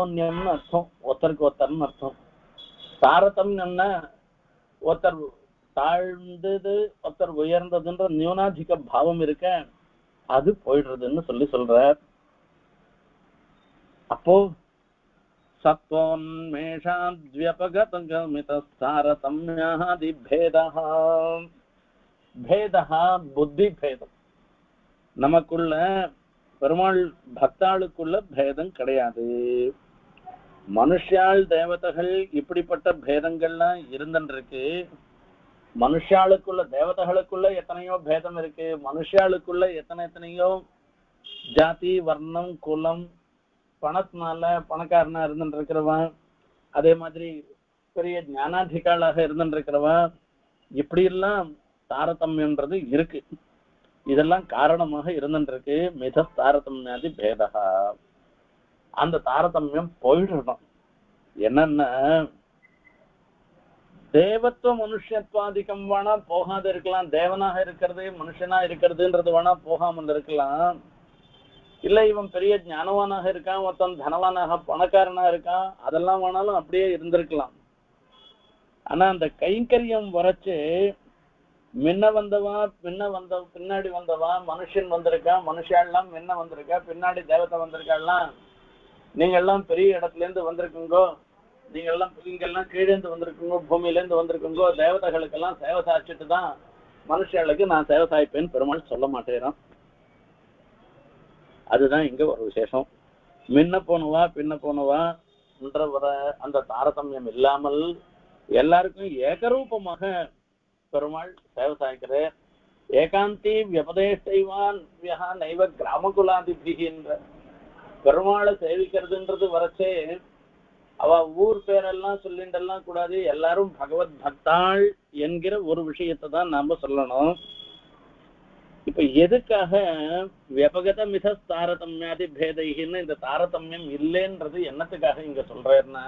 அந்யோன்யம்னு அர்த்தம், ஒருத்தருக்கு ஒருத்தர்னு அர்த்தம். தாரதம்யம்னா ஒருத்தர் தாழ்ந்தது ஒருத்தர் உயர்ந்ததுன்ற நியூனாதிக பாவம் இருக்க அது போயிடுறதுன்னு சொல்ற. அப்போ சத்வோன்மேஷாத்வ்யபகதகமிதாரதம்யாதி பேதஹ பேதஹ புத்தி பேதம். நமக்குள்ள பெருமாள் பக்தாளுக்குள்ள பேதம் கிடையாது. மனுஷாள் தேவதைகள் இப்படிப்பட்ட பேதங்கள்லாம் இருந்துருக்கு. மனுஷாளுக்குள்ள தேவதைகளுக்குள்ள எத்தனையோ பேதம் இருக்கு. மனுஷாளுக்குள்ள எத்தனையோ ஜாதி வர்ணம் குலம் பணத்தினால பணக்காரனா இருந்துட்டு இருக்கிறவன், அதே மாதிரி பெரிய ஞானாதிகாளாக இருந்துட்டு இருக்கிறவன், இப்படி எல்லாம் தாரதமியன்றது இருக்கு. இதெல்லாம் காரணமாக இருந்துருக்கு. மித தாரதமியாதி பேதகா. அந்த தாரதமியம் போயிடணும். என்னன்னா தேவத்துவ மனுஷத்வாதிகம் வேணா போகாத இருக்கலாம். தேவனாக இருக்கிறது மனுஷனா இருக்கிறதுன்றது வேணா போகாமல் இருக்கலாம். இல்ல இவன் பெரிய ஞானவானாக இருக்கான், ஒருத்தன் தனவானாக பணக்காரனா இருக்கான், அதெல்லாம் வேணாலும் அப்படியே இருந்திருக்கலாம். ஆனா அந்த கைங்கரியம் வரைச்சு முன்ன வந்தவா பின்னாடி வந்தவா மனுஷன் வந்திருக்கா, மனுஷாலாம் முன்ன வந்திருக்கா, பின்னாடி தேவதை வந்திருக்காலாம். நீங்க எல்லாம் பெரிய இடத்துல இருந்து வந்திருக்குங்கோ, நீங்க எல்லாம் இங்கெல்லாம் கீழே இருந்து வந்திருக்குங்கோ, பூமியில இருந்து வந்திருக்குங்கோ. தேவதைகளுக்கெல்லாம் சேவை சாய்ச்சிட்டு தான் மனுஷர்களுக்கு நான் சேவை சாய்ப்பேன்னு பெருமாள் சொல்ல மாட்டேறான். அதுதான் இங்க ஒரு விசேஷம். முன்ன போனவா பின்ன போனவா என்ற ஒரு அந்த தாரதமியம் இல்லாமல் எல்லாருக்கும் ஏகரூபமாக பெருமாள் சேவை சாய்க்கிறார். ஏகாந்தி வியபதேஷ்டைவான் நைவ கிராமகுலாதிபிகி என்ற பெருமாளை சேவிக்கிறதுன்றது வரைச்சே அவ ஊர் பேரெல்லாம் சொல்லிண்டெல்லாம் கூடாது. எல்லாரும் பகவத் பக்தாள் என்கிற ஒரு விஷயத்தை தான் நாம சொல்லணும். இப்ப எதுக்காக வியபகத மித தாரதமியாதி பேதைன்னு இந்த தாரதமியம் இல்லைன்றது என்னத்துக்காக இங்க சொல்றேன்னா,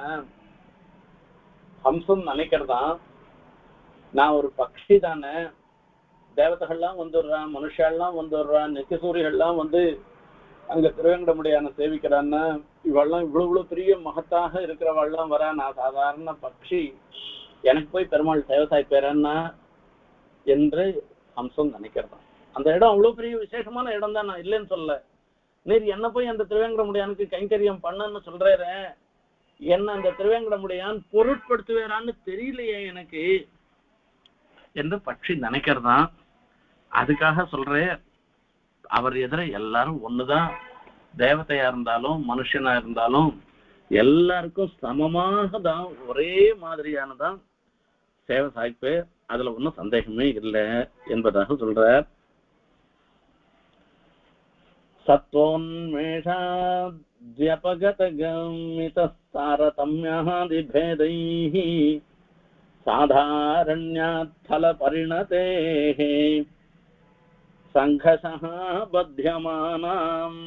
ஹம்சம் நினைக்கிறதான் நான் ஒரு பக்ஷி தானே, தேவதைகள்லாம் வந்துடுறான், மனுஷாலாம் வந்துடுறான், நித்தியசூரிகள்லாம் வந்து அங்க திருவேங்கடமுடியான சேவிக்கிறான்னா, இவெல்லாம் இவ்வளவு பெரிய மகத்தாக இருக்கிறவள்லாம் வரா, நான் சாதாரண பக்ஷி, எனக்கு போய் பெருமாள் சேவசாய் பேரன்னா என்று ஹம்சம் நினைக்கிறதான். அந்த இடம் அவ்வளவு பெரிய விசேஷமான இடம் தான், நான் இல்லைன்னு சொல்ல. நீர் என்ன போய் அந்த திருவேங்கடமுடியானுக்கு கைங்கரியம் பண்ணுன்னு சொல்றேன், என்ன அந்த திருவேங்கடமுடியான் பொருட்படுத்துவேரான்னு தெரியலையே எனக்கு என்று பட்சி நினைக்கிறதான். அதுக்காக சொல்றேன், அவர் எதிர எல்லாரும் ஒண்ணுதான். தேவதையா இருந்தாலும் மனுஷனா இருந்தாலும் எல்லாருக்கும் சமமாக தான், ஒரே மாதிரியானதான் சேவை சாய்ப்பு. அதுல ஒன்றும் சந்தேகமே இல்லை என்பதாக சொல்றார். சத்வோன்மேஷாத்வ்யபகதகமிதாரதம்யாதிபேதைः சாதாரண்யாத் ஃபலபரிணதேः சங்கசஹ பத்யமானாம்.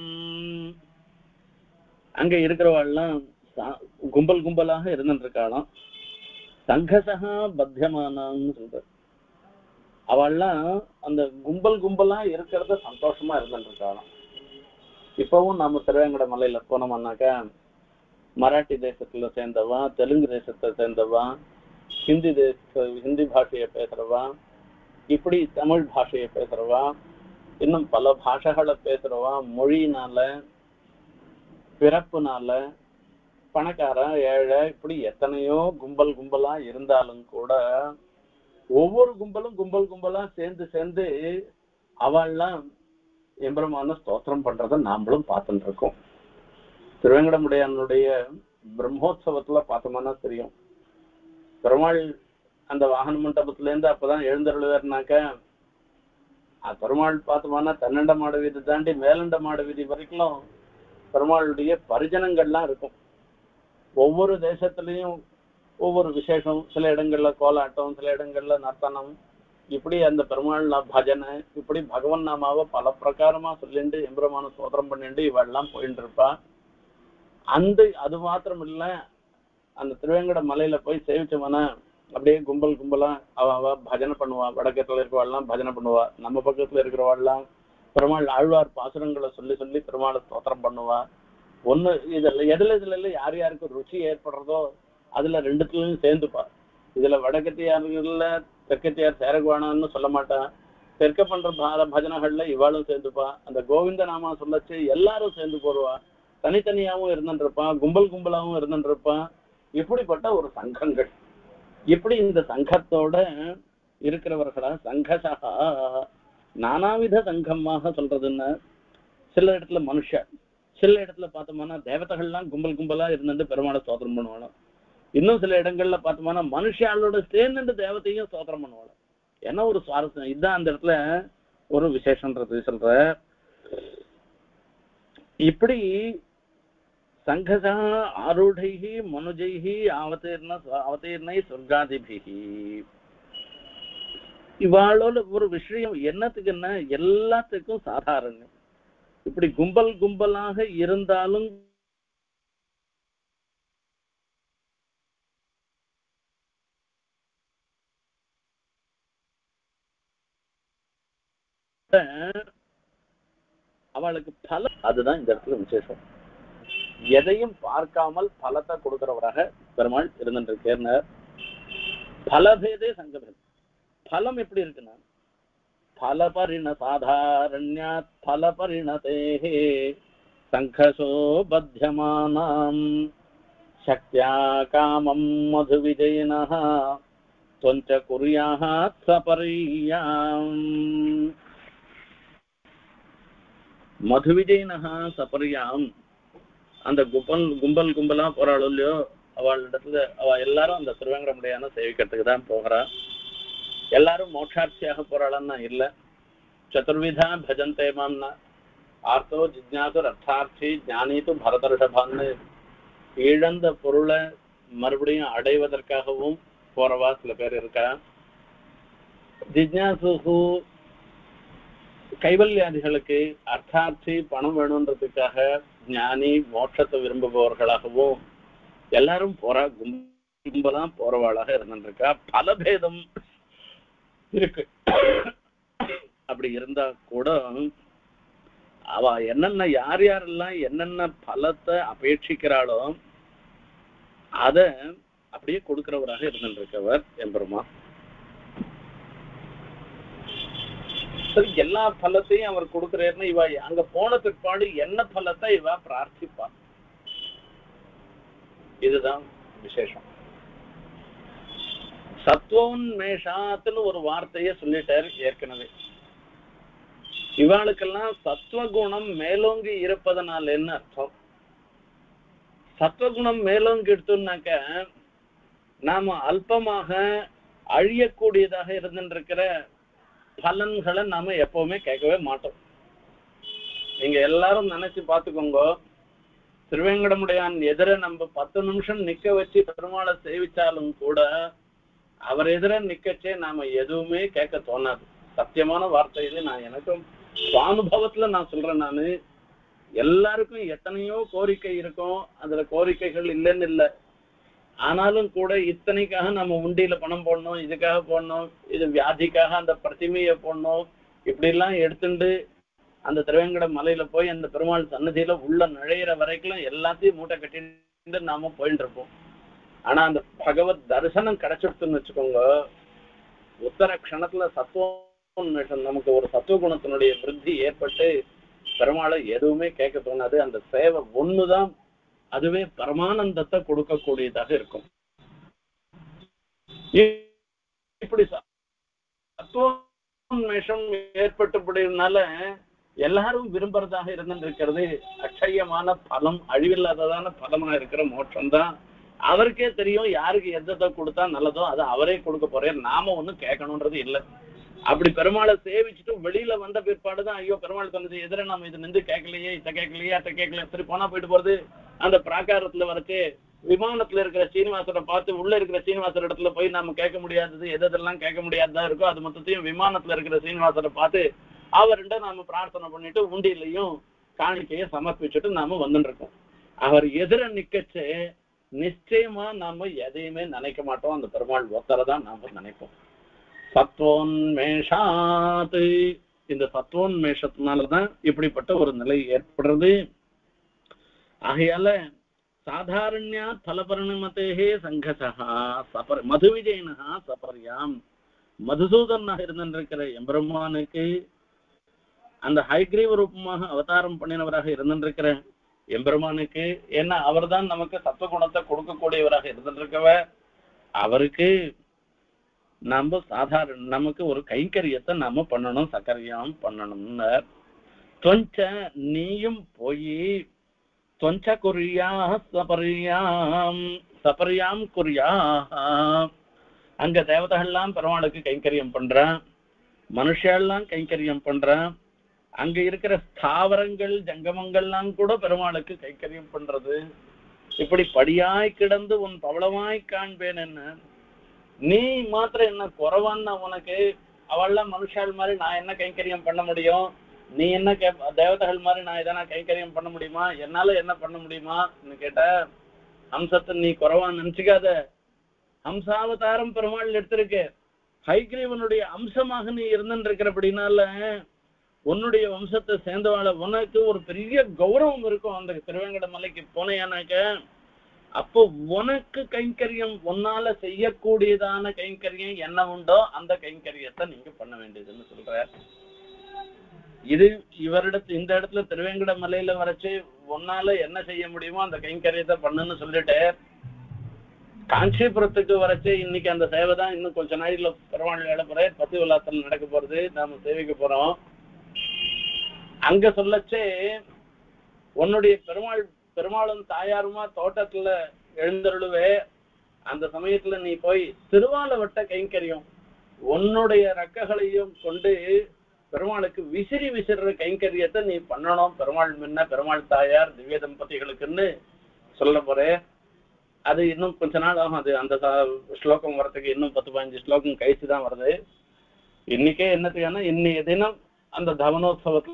அங்க இருக்கிறவாள்லாம் கும்பல் கும்பலாக இருந்துட்டு இருக்காளாம். சங்கசஹா பத்யமானான்னு சொல்ற, அவள்லாம் அந்த கும்பல் கும்பலா இருக்கிறத சந்தோஷமா இருந்துட்டு இருக்காளாம். இப்பவும் நம்ம திருவேங்கட மலையில போனோம்னாக்கா மராட்டி தேசத்துல சேர்ந்தவா, தெலுங்கு தேசத்தை சேர்ந்தவா, ஹிந்தி பாஷையை பேசுறவா, இப்படி தமிழ் பாஷையை பேசுறவா, இன்னும் பல பாஷைகளை பேசுறவா, மொழியினால பிறப்புனால பணக்கார ஏழை இப்படி எத்தனையோ கும்பல் கும்பலா இருந்தாலும் கூட ஒவ்வொரு கும்பலும் கும்பல் கும்பலா சேர்ந்து சேர்ந்து அவள்லாம் எம்பெருமான ஸ்தோத்திரம் பண்றத நாமளும் பார்த்துட்டு இருக்கோம். திருவேங்கடமுடையானுடைய பிரம்மோத்சவத்துல பார்த்தோம்னா தெரியும், பெருமாள் அந்த வாகன மண்டபத்துல இருந்து அப்பதான் எழுந்தருளுவாருனாக்க, பெருமாள் பார்த்தோம்னா தன்னண்ட மாட வீதி தாண்டி மேலண்ட மாட வீதி வரைக்கும் பெருமாளுடைய பரிஜனங்கள்லாம் இருக்கும். ஒவ்வொரு தேசத்துலயும் ஒவ்வொரு விசேஷம், சில இடங்கள்ல கோலாட்டம், சில இடங்கள்ல நர்த்தனம், இப்படி அந்த பெருமாள் பஜனை, இப்படி பகவன் நாமாவை பல பிரகாரமா சொல்லிட்டு எம்பெருமான சோதரம் பண்ணிட்டு இவெல்லாம் போயிட்டு இருப்பா. அது மாத்திரம் இல்ல, அந்த திருவேங்கட மலையில போய் சேவிச்சவனா அப்படியே கும்பல் கும்பலா அவ பஜனை பண்ணுவா. வடக்கத்துல இருக்கிறவாள்லாம் பஜனை பண்ணுவா, நம்ம பக்கத்துல இருக்கிறவாள்லாம் பெருமாள் ஆழ்வார் பாசுரங்களை சொல்லி சொல்லி பெருமாளை ஸ்தோத்திரம் பண்ணுவா. ஒண்ணு இதுல இதுல யார் யாருக்கு ருச்சி ஏற்படுறதோ அதுல ரெண்டுத்துலயும் சேர்ந்துப்பா. இதுல வடக்கத்தியார்கள்ல தெற்கத்தியார் சேரகுவானான்னு சொல்ல மாட்டான். தெற்க பண்ற பஜனைகள்ல இவாளும் சேர்ந்துப்பா. அந்த கோவிந்த நாமா சொல்லச்சு எல்லாரும் சேர்ந்து போடுவா. தனித்தனியாவும் இருந்துருப்பான், கும்பல் கும்பலாவும் இருந்துருப்பான். இப்படிப்பட்ட ஒரு சங்கங்கள். இப்படி இந்த சங்கத்தோட இருக்கிறவர்களா சங்கசா நானாவித சங்கமாக சொல்றதுன்னு சில இடத்துல மனுஷ, சில இடத்துல பார்த்தோம்னா தேவதைகள்லாம் கும்பல் கும்பலா இருந்துட்டு பெருமாளை ஸ்தோத்திரம் பண்ணுவாங்க. இன்னும் சில இடங்கள்ல பார்த்தோம்னா மனுஷாளோட சேர்ந்து தேவத்தையும் ஸ்தோத்திரம் பண்ணுவாங்க. என்ன ஒரு சுவாரஸ்யம்! இதுதான் அந்த இடத்துல ஒரு விசேஷன்றது சொல்ற. இப்படி சங்கசா ஆரூடைஹி மனுஜைஹி அவதீர்ணை சொர்க்காதிபிஹி. இவாளோட ஒரு விஷயம் என்னத்துக்குன்னா எல்லாத்துக்கும் சாதாரணம். இப்படி கும்பல் கும்பலாக இருந்தாலும் அவளுக்கு பல, அதுதான் இந்த இடத்துல விசேஷம். எதையும் பார்க்காமல் பலத்தை கொடுக்கிறவராக பெருமாள் இருந்துட்டு பலபேதே சங்கபேதம். பலம் எப்படி இருக்குன்னா பலபரிண சாதாரண்யாத் பலபரிணதேஹே சங்கசோ பத்யமானாம் சக்தியா காமம் மது விஜயினஹ त्वञ्च कुर्यात् सपर्याम्. மது விஜயினஹா சபரியாம். அந்த கும்பல் கும்பலா போறாளோ இல்லையோ அவள் இடத்துல அவ எல்லாரும் அந்த திருவேங்கடமுடியான சேவிக்கிறதுக்கு தான் போகிறா. எல்லாரும் மோட்சாட்சியாக போறாளன்னா இல்ல. சதுர்விதா பஜந்தே மாம்னா ஆர்த்தோ ஜிஜ்ஞாசு அர்த்தார்த்தி ஞானித்து பரதர்ஷபான்னு இழந்த பொருளை மறுபடியும் அடைவதற்காகவும் போறவா சில பேர் இருக்கா. ஜிஜ்ஞாசு கைவல்யாதிகளுக்கு அர்த்தார்த்தி பணம் வேணுன்றதுக்காக ஞானி மோட்சத்தை விரும்புபவர்களாகவும் எல்லாரும் போறா. கும்பலாம் போறவாளாக இருந்துருக்கா. பல பேதம் இருக்கு. அப்படி இருந்தா கூட அவ என்னென்ன யார் யாரெல்லாம் என்னென்ன பலத்தை அபேட்சிக்கிறாளோ அத அப்படியே கொடுக்கிறவராக இருந்துருக்கவர் எம்பெருமா. எல்லா பலத்தையும் அவர் கொடுக்கிறாருன்னு இவ அங்க போன பிற்பாடு என்ன பலத்தை இவ பிரார்த்திப்பா. இதுதான் விசேஷம். சத்வோன்மேஷாத்துன்னு ஒரு வார்த்தைய சொல்லிட்டாரு ஏற்கனவே. இவாளுக்கெல்லாம் சத்வகுணம் மேலோங்கி இருப்பதனால என்ன அர்த்தம்? சத்வகுணம் மேலோங்கி எடுத்தோம்னாக்க நாம அல்பமாக அழியக்கூடியதாக இருந்துருக்கிற பலன்களை நாம எப்பவுமே கேட்கவே மாட்டோம். நீங்க எல்லாரும் நினைச்சு பாத்துக்கோங்க. திருவேங்கடமுடையான் எதிர நம்ம 10 நிமிஷம் நிக்க வச்சு பெருமாளை சேவிச்சாலும் கூட அவர் எதிர நிக்கச்சே நாம எதுவுமே கேட்க தோணாது. சத்தியமான வார்த்தை இது. நான் எனக்கும் சுவானுபவத்துல நான் சொல்றேன். நானு எல்லாருக்கும் எத்தனையோ கோரிக்கை இருக்கும். அதுல கோரிக்கைகள் இல்லைன்னு இல்லை. ஆனாலும் கூட இத்தனைக்காக நம்ம உண்டியில பணம் போடணும், இதுக்காக போடணும், இது வியாதிக்காக அந்த பிரதிமையை போடணும், இப்படி எல்லாம் எடுத்துட்டு அந்த திருவேங்கட மலையில போய் அந்த பெருமாள் சன்னதியில உள்ள நுழையிற வரைக்கும் எல்லாத்தையும் மூட்டை கட்டிட்டு நாம போயிட்டு இருப்போம். ஆனா அந்த பகவத் தரிசனம் கிடைச்சிடுச்சுன்னு வச்சுக்கோங்க, உத்தர க்ஷணத்துல சத்துவம் நமக்கு ஒரு சத்துவ குணத்தினுடைய விருத்தி ஏற்பட்டு பெருமாளை எதுவுமே கேட்க தோணாது. அந்த சேவை ஒண்ணுதான் அதுவே பரமானந்தத்தை கொடுக்கக்கூடியதாக இருக்கும். இப்படி சத்துவம் ஏற்பட்டபடினால எல்லாரும் விரும்புறதாக இருந்திருக்கிறது அக்ஷயமான பலம், அழிவில்லாததான பலமா இருக்கிற மோட்சம் தான். அவருக்கே தெரியும் யாருக்கு எதை கொடுத்தா நல்லதோ அதை அவரே கொடுக்க போறேன். நாம ஒண்ணும் கேட்கணும்ன்றது இல்லை. அப்படி பெருமாளை சேவிச்சுட்டு வெளியில வந்த பிற்பாடுதான் ஐயோ பெருமாள் சொன்னது எதிர நம்ம இது நின்று கேட்கலையே, இதை கேட்கலையே, அத்தை கேட்கல, சரி போனா போயிட்டு போறது. அந்த பிராகாரத்துல வரைச்சு விமானத்துல இருக்கிற சீனிவாசரை பார்த்து உள்ள இருக்கிற சீனிவாசர் இடத்துல போய் நாம கேட்க முடியாதது எதெல்லாம் கேட்க முடியாததா இருக்கோ அது மொத்தத்தையும் விமானத்துல இருக்கிற சீனிவாசரை பார்த்து அவர்கிட்ட நாம பிரார்த்தனை பண்ணிட்டு உண்டியிலையும் காணிக்கையை சமர்ப்பிச்சுட்டு நாம வந்துட்டு இருக்கோம். அவர் எதிர நிக்கச்சு நிச்சயமா நாம எதையுமே நினைக்க மாட்டோம். அந்த பெருமாள் ஒத்தரதான் நாம நினைப்போம். சத்வோன்மேஷாத். இந்த சத்வோன்மேஷத்தினாலதான் இப்படிப்பட்ட ஒரு நிலை ஏற்படுறது. ஆகையால சாதாரண்யா பலபரிணமத்தே சங்கசா மது விஜயினா சபரியாம். மதுசூதனாக இருந்திருக்கிற எம்பெருமானுக்கு அந்த ஹைகிரீவ ரூபமாக அவதாரம் பண்ணினவராக இருந்திருக்கிற எம்பெருமானுக்கு, ஏன்னா அவர் தான் நமக்கு சத்துவகுணத்தை கொடுக்கக்கூடியவராக இருந்திருக்கவ, அவருக்கு நம்ம சாதாரண நமக்கு ஒரு கைங்கரியத்தை நாம பண்ணணும், சக்கரியாம் பண்ணணும்னு. தொஞ்ச நீயும் போய் தொஞ்ச குறியா சபரியாம் சபரியாம் குறியா, அங்க தேவதைகள்லாம் பெருமாளுக்கு கைங்கரியம் பண்றான், மனுஷெல்லாம் கைங்கரியம் பண்றான், அங்க இருக்கிற ஸ்தாவரங்கள் ஜங்கமங்கள்லாம் கூட பெருமாளுக்கு கைங்கரியம் பண்றது. இப்படி படியாய் கிடந்து உன் பவளமாய் காண்பேன் என்ன, நீ மாத்திரம் என்ன குறவான்னு உனக்கு, அவள்லாம் மனுஷாள் மாதிரி நான் என்ன கைங்கரியம் பண்ண முடியும், நீ என்ன தேவதைகள் மாதிரி நான் எதனா கைங்கரியம் பண்ண முடியுமா, என்னால என்ன பண்ண முடியுமான்னு கேட்ட, ஹம்சத்தை நீ குறவான்னு நினைச்சுக்காத, ஹம்சாவதாரம் பெருமாள் எடுத்திருக்கு, ஹைகிரீவனுடைய அம்சமாக நீ இருந்துருக்கிறபடினால உன்னுடைய வம்சத்தை சேர்ந்தவாழ உனக்கு ஒரு பெரிய கௌரவம் இருக்கும். அந்த திருவேங்கட மலைக்கு போனேனாக்க அப்போ உனக்கு கைங்கரியம், உன்னால செய்யக்கூடியதான கைங்கரியம் என்ன உண்டோ அந்த கைங்கரியத்தை நீங்க பண்ண வேண்டியதுன்னு சொல்ற. இது இவரிடத்து இந்த இடத்துல திருவேங்கட மலையில வரைச்சு உன்னால என்ன செய்ய முடியுமோ அந்த கைங்கரியத்தை பண்ணுன்னு சொல்லிட்டு, காஞ்சிபுரத்துக்கு வரைச்சு இன்னைக்கு அந்த சேவை தான் இன்னும் கொஞ்ச நாளில் பெருமாள் வேலை போற பத்தி விழாத்தல் நடக்க போறது, நாம சேவைக்கு போறோம். அங்க சொல்லச்சே உன்னுடைய பெருமாளும் தாயாருமா தோட்டத்துல எழுந்தருளுவே, அந்த சமயத்துல நீ போய் திருவாலவட்ட கைங்கரியம் உன்னுடைய ரக்கங்களையும் கொண்டு பெருமாளுக்கு விசிறுற கைங்கரியத்தை நீ பண்ணணும். பெருமாள் முன்ன பெருமாள் தாயார் திவ்ய தம்பதிகளுக்குன்னு சொல்ல போறேன். அது இன்னும் கொஞ்ச நாள் ஆகும், அது அந்த ஸ்லோகம் வர்றதுக்கு இன்னும் 10-15 ஸ்லோகம் கழிச்சு தான் வருது. இன்னைக்கே என்னத்துக்கான இன்னைய தினம் அந்த தவனோத்சவத்துல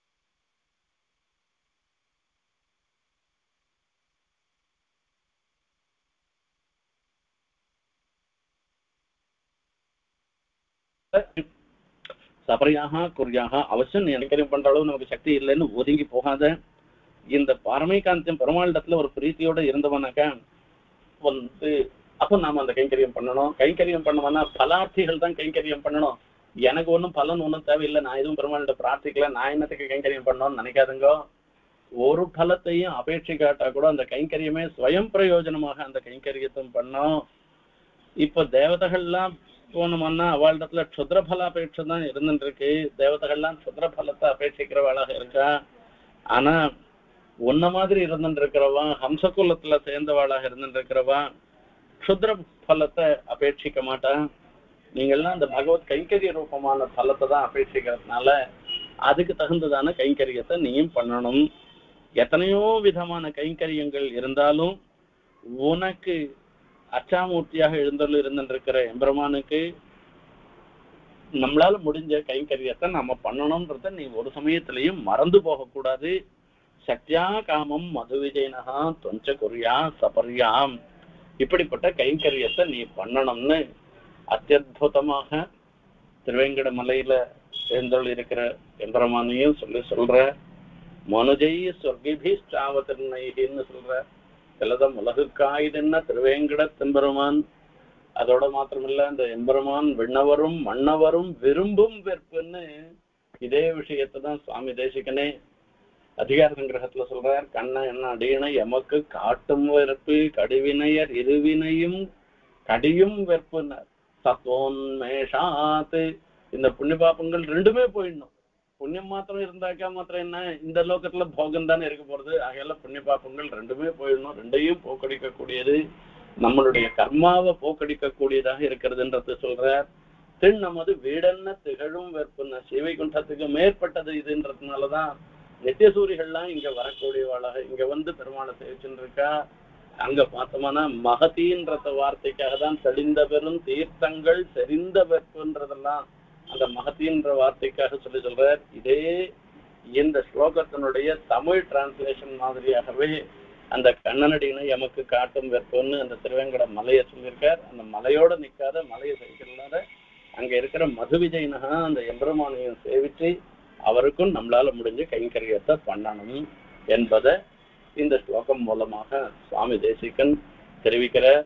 சபரியாக குறியாக அவசியம் நினைக்கிறேன் பண்ற அளவு நமக்கு சக்தி இல்லைன்னு ஒதுங்கி போகாத. இந்த பரமைகாந்தியம் பெருமாளிடத்துல ஒரு பிரீத்தியோட இருந்தவனாக்கா வந்து அப்போ நாம அந்த கைங்கரியம் பண்ணணும். கைங்கரியம் பண்ணோம்னா பலார்த்திகள் தான் கைங்கரியம் பண்ணணும். எனக்கு ஒன்றும் பலன் ஒன்றும் தேவையில்லை, நான் எதுவும் பெருமாள்கிட்ட பிரார்த்திக்கல, நான் என்னத்துக்கு கைங்கரியம் பண்ணணும்னு நினைக்காதுங்க. ஒரு பலத்தையும் அபேட்சிக்காட்டா கூட அந்த கைங்கரியமே ஸ்வயம் பிரயோஜனமாக அந்த கைங்கரியத்தை பண்ணோம். இப்ப தேவதைகள்லாம் போனோம்னா அவளிடத்துல க்ஷுத்ர பலாபேட்சை தான் இருந்துட்டு இருக்கு. தேவதைகள்லாம் க்ஷுத்ர பலத்தை அபேட்சிக்கிறவாளாக இருக்கா. ஆனா உன்ன மாதிரி இருந்துட்டு இருக்கிறவா, ஹம்சகுலத்துல சேர்ந்தவாளாக இருந்துட்டு இருக்கிறவா க்ஷுத்ர பலத்தை அபேட்சிக்க மாட்டான். நீங்கள்லாம் அந்த பகவத் கைங்கரிய ரூபமான பலத்தை தான் அபேட்சிக்கிறதுனால அதுக்கு தகுந்ததான கைங்கரியத்தை நீயும் பண்ணணும். எத்தனையோ விதமான கைங்கரியங்கள் இருந்தாலும் உனக்கு அச்சாமூர்த்தியாக எழுந்தருள் இருந்துருக்கிற எம்பெருமானுக்கு நம்மளால முடிஞ்ச கைங்கரியத்தை நம்ம பண்ணணும்ன்றத நீ ஒரு சமயத்திலையும் மறந்து போகக்கூடாது. சக்தியா காமம் மது விஜயனகா தொஞ்ச குறியா சபரியாம், இப்படிப்பட்ட கைங்கரியத்தை நீ பண்ணணும்னு அத்தியுதமாக திருவேங்கட மலையில எழுந்தருள் இருக்கிற எம்பெருமானையும் சொல்ற. மனுஜை சொர்க்கிபிஷ்டாவதிர்ணைன்னு சொல்ற. சிலதம் உலகுக்காயிடுன்னா திருவேங்கட தெம்பெருமான். அதோட மாத்திரமில்ல இந்த எம்பெருமான் விண்ணவரும் மன்னவரும் விரும்பும் வெறுப்புன்னு இதே விஷயத்தான் சுவாமி தேசிகனே அதிகார சங்கிரகத்துல சொல்றார். கண்ண என்ன அடியினை எமக்கு காட்டும் வெறுப்பு கடிவினையர் இருவினையும் கடியும் வெறுப்புன்னார். சத்வோன்மேஷாத்து, இந்த புண்ணிய பாப்பங்கள் ரெண்டுமே போயிடணும். புண்ணியம் மாத்திரம் இருந்தாக்கா மாத்திரம் என்ன, இந்த லோகத்துல போகம் தானே இருக்க போறது. ஆகையால புண்ணிய பாப்பங்கள் ரெண்டுமே போயிடணும். ரெண்டையும் போக்கடிக்கக்கூடியது நம்மளுடைய கர்மாவை போக்கடிக்கக்கூடியதாக இருக்கிறதுன்றது சொல்றார். திண் நமது வீடென்ன திகழும் வெறுப்புன்ன சிவைகுண்டத்துக்கு மேற்பட்டது இதுன்றதுனாலதான் நித்தியசூரிகள்லாம் இங்க வரக்கூடியவாளாக இங்க வந்து பெருமாளை சேவிச்சுட்டு இருக்கா. அங்க பார்த்தோம்னா மகதின்ற வார்த்தைக்காக தான் தெளிந்த பெரும் தீர்த்தங்கள் செறிந்த வெறுப்புன்றதெல்லாம் அந்த மகதின்ற வார்த்தைக்காக சொல்றார். இதே இந்த ஸ்லோகத்தினுடைய தமிழ் டிரான்ஸ்லேஷன் மாதிரியாகவே அந்த கண்ணனடியினை எமக்கு காட்டும் வெறுப்புன்னு அந்த திருவேங்கட மலையை சொல்லியிருக்கார். அந்த மலையோட நிக்காத மலையை சேர்க்கிறதுனால அங்க இருக்கிற மது விஜயனகா அந்த எம்பெருமானையும் சேவிச்சு அவருக்கும் நம்மளால முடிஞ்ச கைங்கரியத்தை பண்ணணும் என்பதை இந்த ஸ்லோகம் மூலமாக சுவாமி தேசிகன் தெரிவிக்கிற.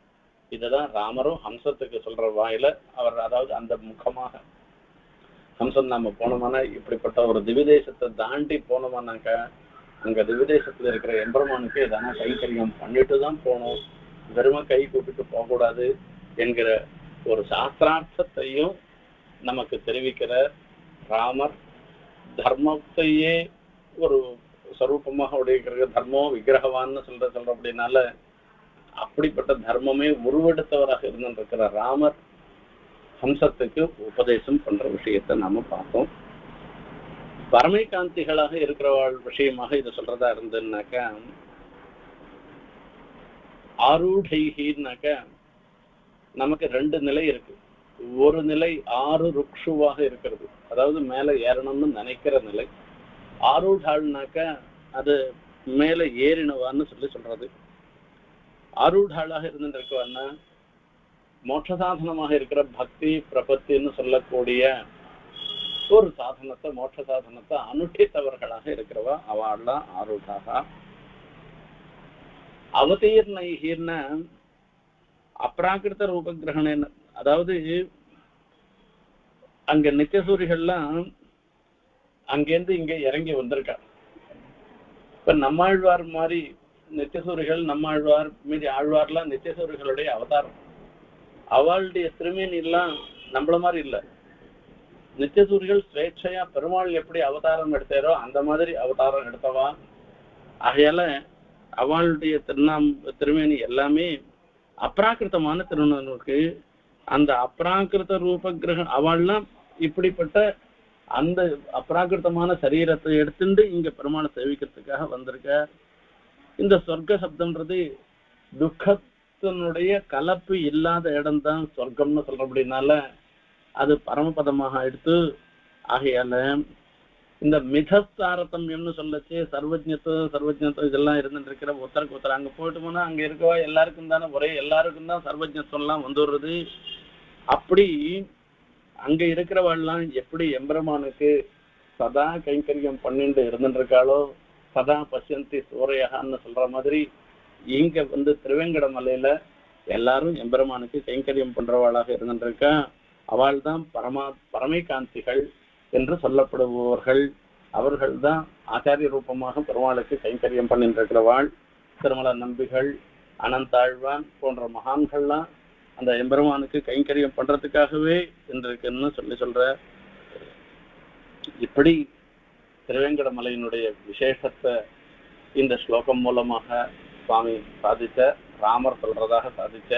இதுதான் ராமரும் ஹம்சத்துக்கு சொல்ற வாயில அவர், அதாவது அந்த முகமாக ஹம்சம் நாம போனோம்னா இப்படிப்பட்ட ஒரு திவிதேசத்தை தாண்டி போனோம்னாக்க அங்க திவிதேசத்துல இருக்கிற எம்பெருமானுக்கு எதனா கைங்கரியம் பண்ணிட்டு தான் போகணும், வெறும கை கூப்பிட்டு போகக்கூடாது என்கிற ஒரு சாஸ்திரார்த்தத்தையும் நமக்கு தெரிவிக்கிற ராமர். தர்மத்தையே ஒரு ஸ்வரூபமாக உடையக்கிற தர்மம் விக்கிரகவான்னு சொல்ற அப்படின்னால அப்படிப்பட்ட தர்மமே உருவெடுத்தவராக இருந்திருக்கிற ராமர் ஹம்சத்துக்கு உபதேசம் பண்ற விஷயத்தை நாம பார்த்தோம். பரமைகாந்திகளாக இருக்கிறவாள் விஷயமாக இதை சொல்றதா இருந்ததுன்னாக்கா, ஆரூடைகின்னாக்க நமக்கு ரெண்டு நிலை இருக்கு. ஒரு நிலை ஆறு ருக்ஷுவாக இருக்கிறது, அதாவது மேல ஏறணும்னு நினைக்கிற நிலை. ஆரூடாள்னாக்க அது மேல ஏறினவான்னு சொல்றது. ஆரூடாளாக இருந்துருக்கவான்னா மோட்ச சாதனமாக இருக்கிற பக்தி பிரபத்தின்னு சொல்லக்கூடிய ஒரு சாதனத்தை, மோட்ச சாதனத்தை அனுஷ்டித்தவர்களாக இருக்கிறவா அவள்லாம் ஆரூடாக. அவதீர்ண அப்ராகிருத ரூபகிரகண, அதாவது அங்க நித்தியசூரிகள்லாம் அங்கேருந்து இங்க இறங்கி வந்திருக்கா. இப்ப நம்மாழ்வார் மாதிரி நித்தியசூரிகள், நம்மாழ்வார் மீதி ஆழ்வார்லாம் நித்தியசூரிகளுடைய அவதாரம். அவளுடைய திருமேனி எல்லாம் நம்மள மாதிரி இல்லை. நித்தியசூரிகள் ஸ்வேட்சையா பெருமாள் எப்படி அவதாரம் எடுத்தாரோ அந்த மாதிரி அவதாரம் எடுத்தவா. ஆகையால அவளுடைய திருமேனி எல்லாமே அப்ராகிருத்தமான திருநூலுக்கு. அந்த அப்ராகிருத ரூபகிரகம் அவள்லாம் இப்படிப்பட்ட அந்த அப்ராகிருத்தமான சரீரத்தை எடுத்துட்டு இங்க பெருமாளை சேவிக்கிறதுக்காக வந்திருக்க. இந்த சொர்க்க சப்தம்ன்றது துக்கத்தினுடைய கலப்பு இல்லாத இடம்தான் சொர்க்கம்னு சொல்ற அப்படின்னால அது பரமபதமாக எடுத்து. ஆகையால இந்த மிதஸ்தாரதமியம்னு சொல்லச்சு சர்வஜத்துவம் இதெல்லாம் இருந்துட்டு இருக்கிற ஒருத்தருக்கு ஒருத்தர் அங்க போயிட்டு போனா அங்க இருக்கவா எல்லாருக்கும் தானே ஒரே, எல்லாருக்கும் தான் சர்வஜத்துவம் எல்லாம் வந்துடுறது. அப்படி அங்க இருக்கிறவாள்லாம் எப்படி எம்பெருமானுக்கு சதா கைங்கரியம் பண்ணிட்டு இருந்துட்டு இருக்காளோ, சதா பசியந்தி சூரையான்னு சொல்ற மாதிரி இங்க திருவேங்கட மலையில எல்லாரும் எம்பெருமானுக்கு கைங்கரியம் பண்றவாளாக இருந்துட்டு இருக்கா. அவள் தான் பரமைகாந்திகள் என்று சொல்லப்படுபவர்கள். அவர்கள் தான் ஆச்சாரிய ரூபமாக பெருமாளுக்கு கைங்கரியம் பண்ணிட்டு இருக்கிறவாள். திருமல நம்பிகள், அனந்தாழ்வான் போன்ற மகான்கள்லாம் அந்த எம்பெருமானுக்கு கைங்கரியம் பண்றதுக்காகவே இருக்குன்னு சொல்ற. இப்படி திருவேங்கட மலையினுடைய விசேஷத்தை இந்த ஸ்லோகம் மூலமாக சுவாமி சாதிச்ச, ராமர் சொல்றதாக சாதிச்ச.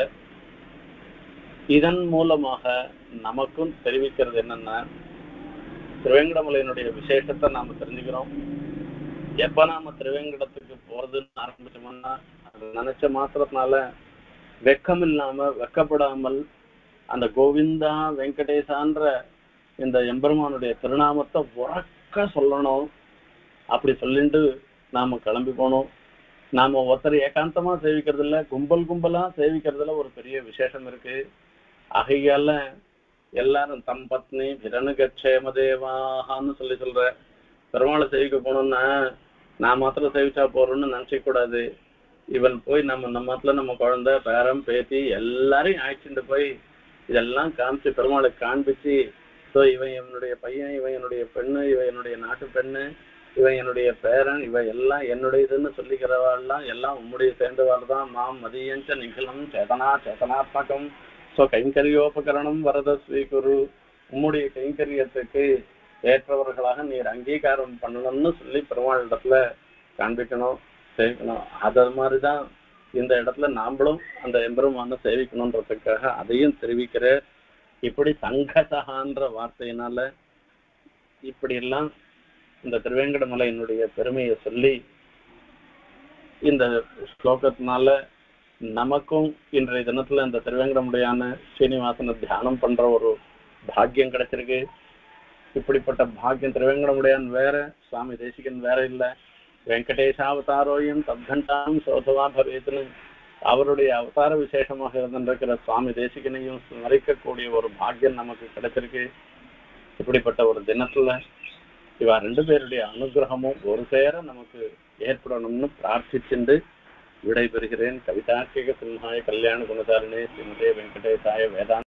இதன் மூலமாக நமக்கும் தெரிவிக்கிறது என்னன்னா, திருவேங்கடமலையினுடைய விசேஷத்தை நாம தெரிஞ்சுக்கிறோம். எப்ப நாம திருவேங்கடத்துக்கு போறதுன்னு ஆரம்பிச்சோம்னா அது நினைச்ச மாத்திரத்தினால வெக்கம் இல்லாம வெக்கப்படாமல் அந்த கோவிந்தா வெங்கடேசான்ற இந்த எம்பெருமானுடைய திருநாமத்தை உறக்க சொல்லணும். அப்படி சொல்லிட்டு நாம கிளம்பி போனோம். நாம ஒருத்தர் ஏகாந்தமா சேவிக்கிறது இல்ல, கும்பலா சேவிக்கிறதுல ஒரு பெரிய விசேஷம் இருக்கு. ஆகையால எல்லாரும் தம் பத்னி பிரனுகட்சேம தேவான்னு சொல்ற. பெருமாளை சேவிக்க போனோம்னா நான் மாத்திரம் சேவிச்சா போறோம்னு நினைச்சிக்க கூடாது. இவன் போய் நம்ம மாத்திர நம்ம குழந்தை பேரம் பேத்தி எல்லாரையும் அழைச்சிட்டு போய் இதெல்லாம் காமிச்சு பெருமாளுக்கு காண்பிச்சு, ஸோ இவன் என்னுடைய பையன், இவன் என்னுடைய பெண்ணு, இவன் என்னுடைய நாட்டு பெண்ணு, இவன் என்னுடைய பேரன், இவன் எல்லாம் என்னுடைய இதுன்னு சொல்லிக்கிறவாள்லாம் எல்லாம் உம்முடைய சேர்ந்தவாள் தான். மாம் மதியஞ்ச நிகழம் சேதனாத்மகம் ஸோ கைங்கரியோபகரணம் வரத ஸ்ரீகுரு, உம்முடைய கைங்கரியத்துக்கு ஏற்றவர்களாக நீர் அங்கீகாரம் பண்ணணும்னு சொல்லி பெருமாளிடத்துல காண்பிக்கணும், சேவிக்கணும். அது மாதிரிதான் இந்த இடத்துல நாமளும் அந்த எம்பெருமான சேவிக்கணுன்றதுக்காக அதையும் தெரிவிக்கிற. இப்படி சங்கசகான்ற வார்த்தையினால இப்படி எல்லாம் இந்த திருவேங்கடமலையினுடைய பெருமையை சொல்லி இந்த ஸ்லோகத்தினால நமக்கும் இன்றைய தினத்துல இந்த திருவேங்கடமுடையான ஸ்ரீனிவாசனை தியானம் பண்ற ஒரு பாக்கியம் கிடைச்சிருக்கு. இப்படிப்பட்ட பாக்கியம் திருவேங்கடமுடையான் வேற, சுவாமி தேசிகன் வேற இல்லை. வெங்கடேசாவதாரோயம் தத்கண்டாம் சோதவா பவேத்னு அவருடைய அவதார விசேஷமாக இருந்திருக்கிற சுவாமி தேசிகனையும் ஸ்மரிக்கக்கூடிய ஒரு பாக்கியம் நமக்கு கிடைச்சிருக்கு. இப்படிப்பட்ட ஒரு தினத்துல இவ ரெண்டு பேருடைய அனுகிரகமும் ஒரு சேர நமக்கு ஏற்படணும்னு பிரார்த்திச்சுண்டு விடைபெறுகிறேன். கவிதார்க்கிக சிம்ஹாய கல்யாண குணசாலினே ஸ்ரீமதே வெங்கடேசாய வேதாந்த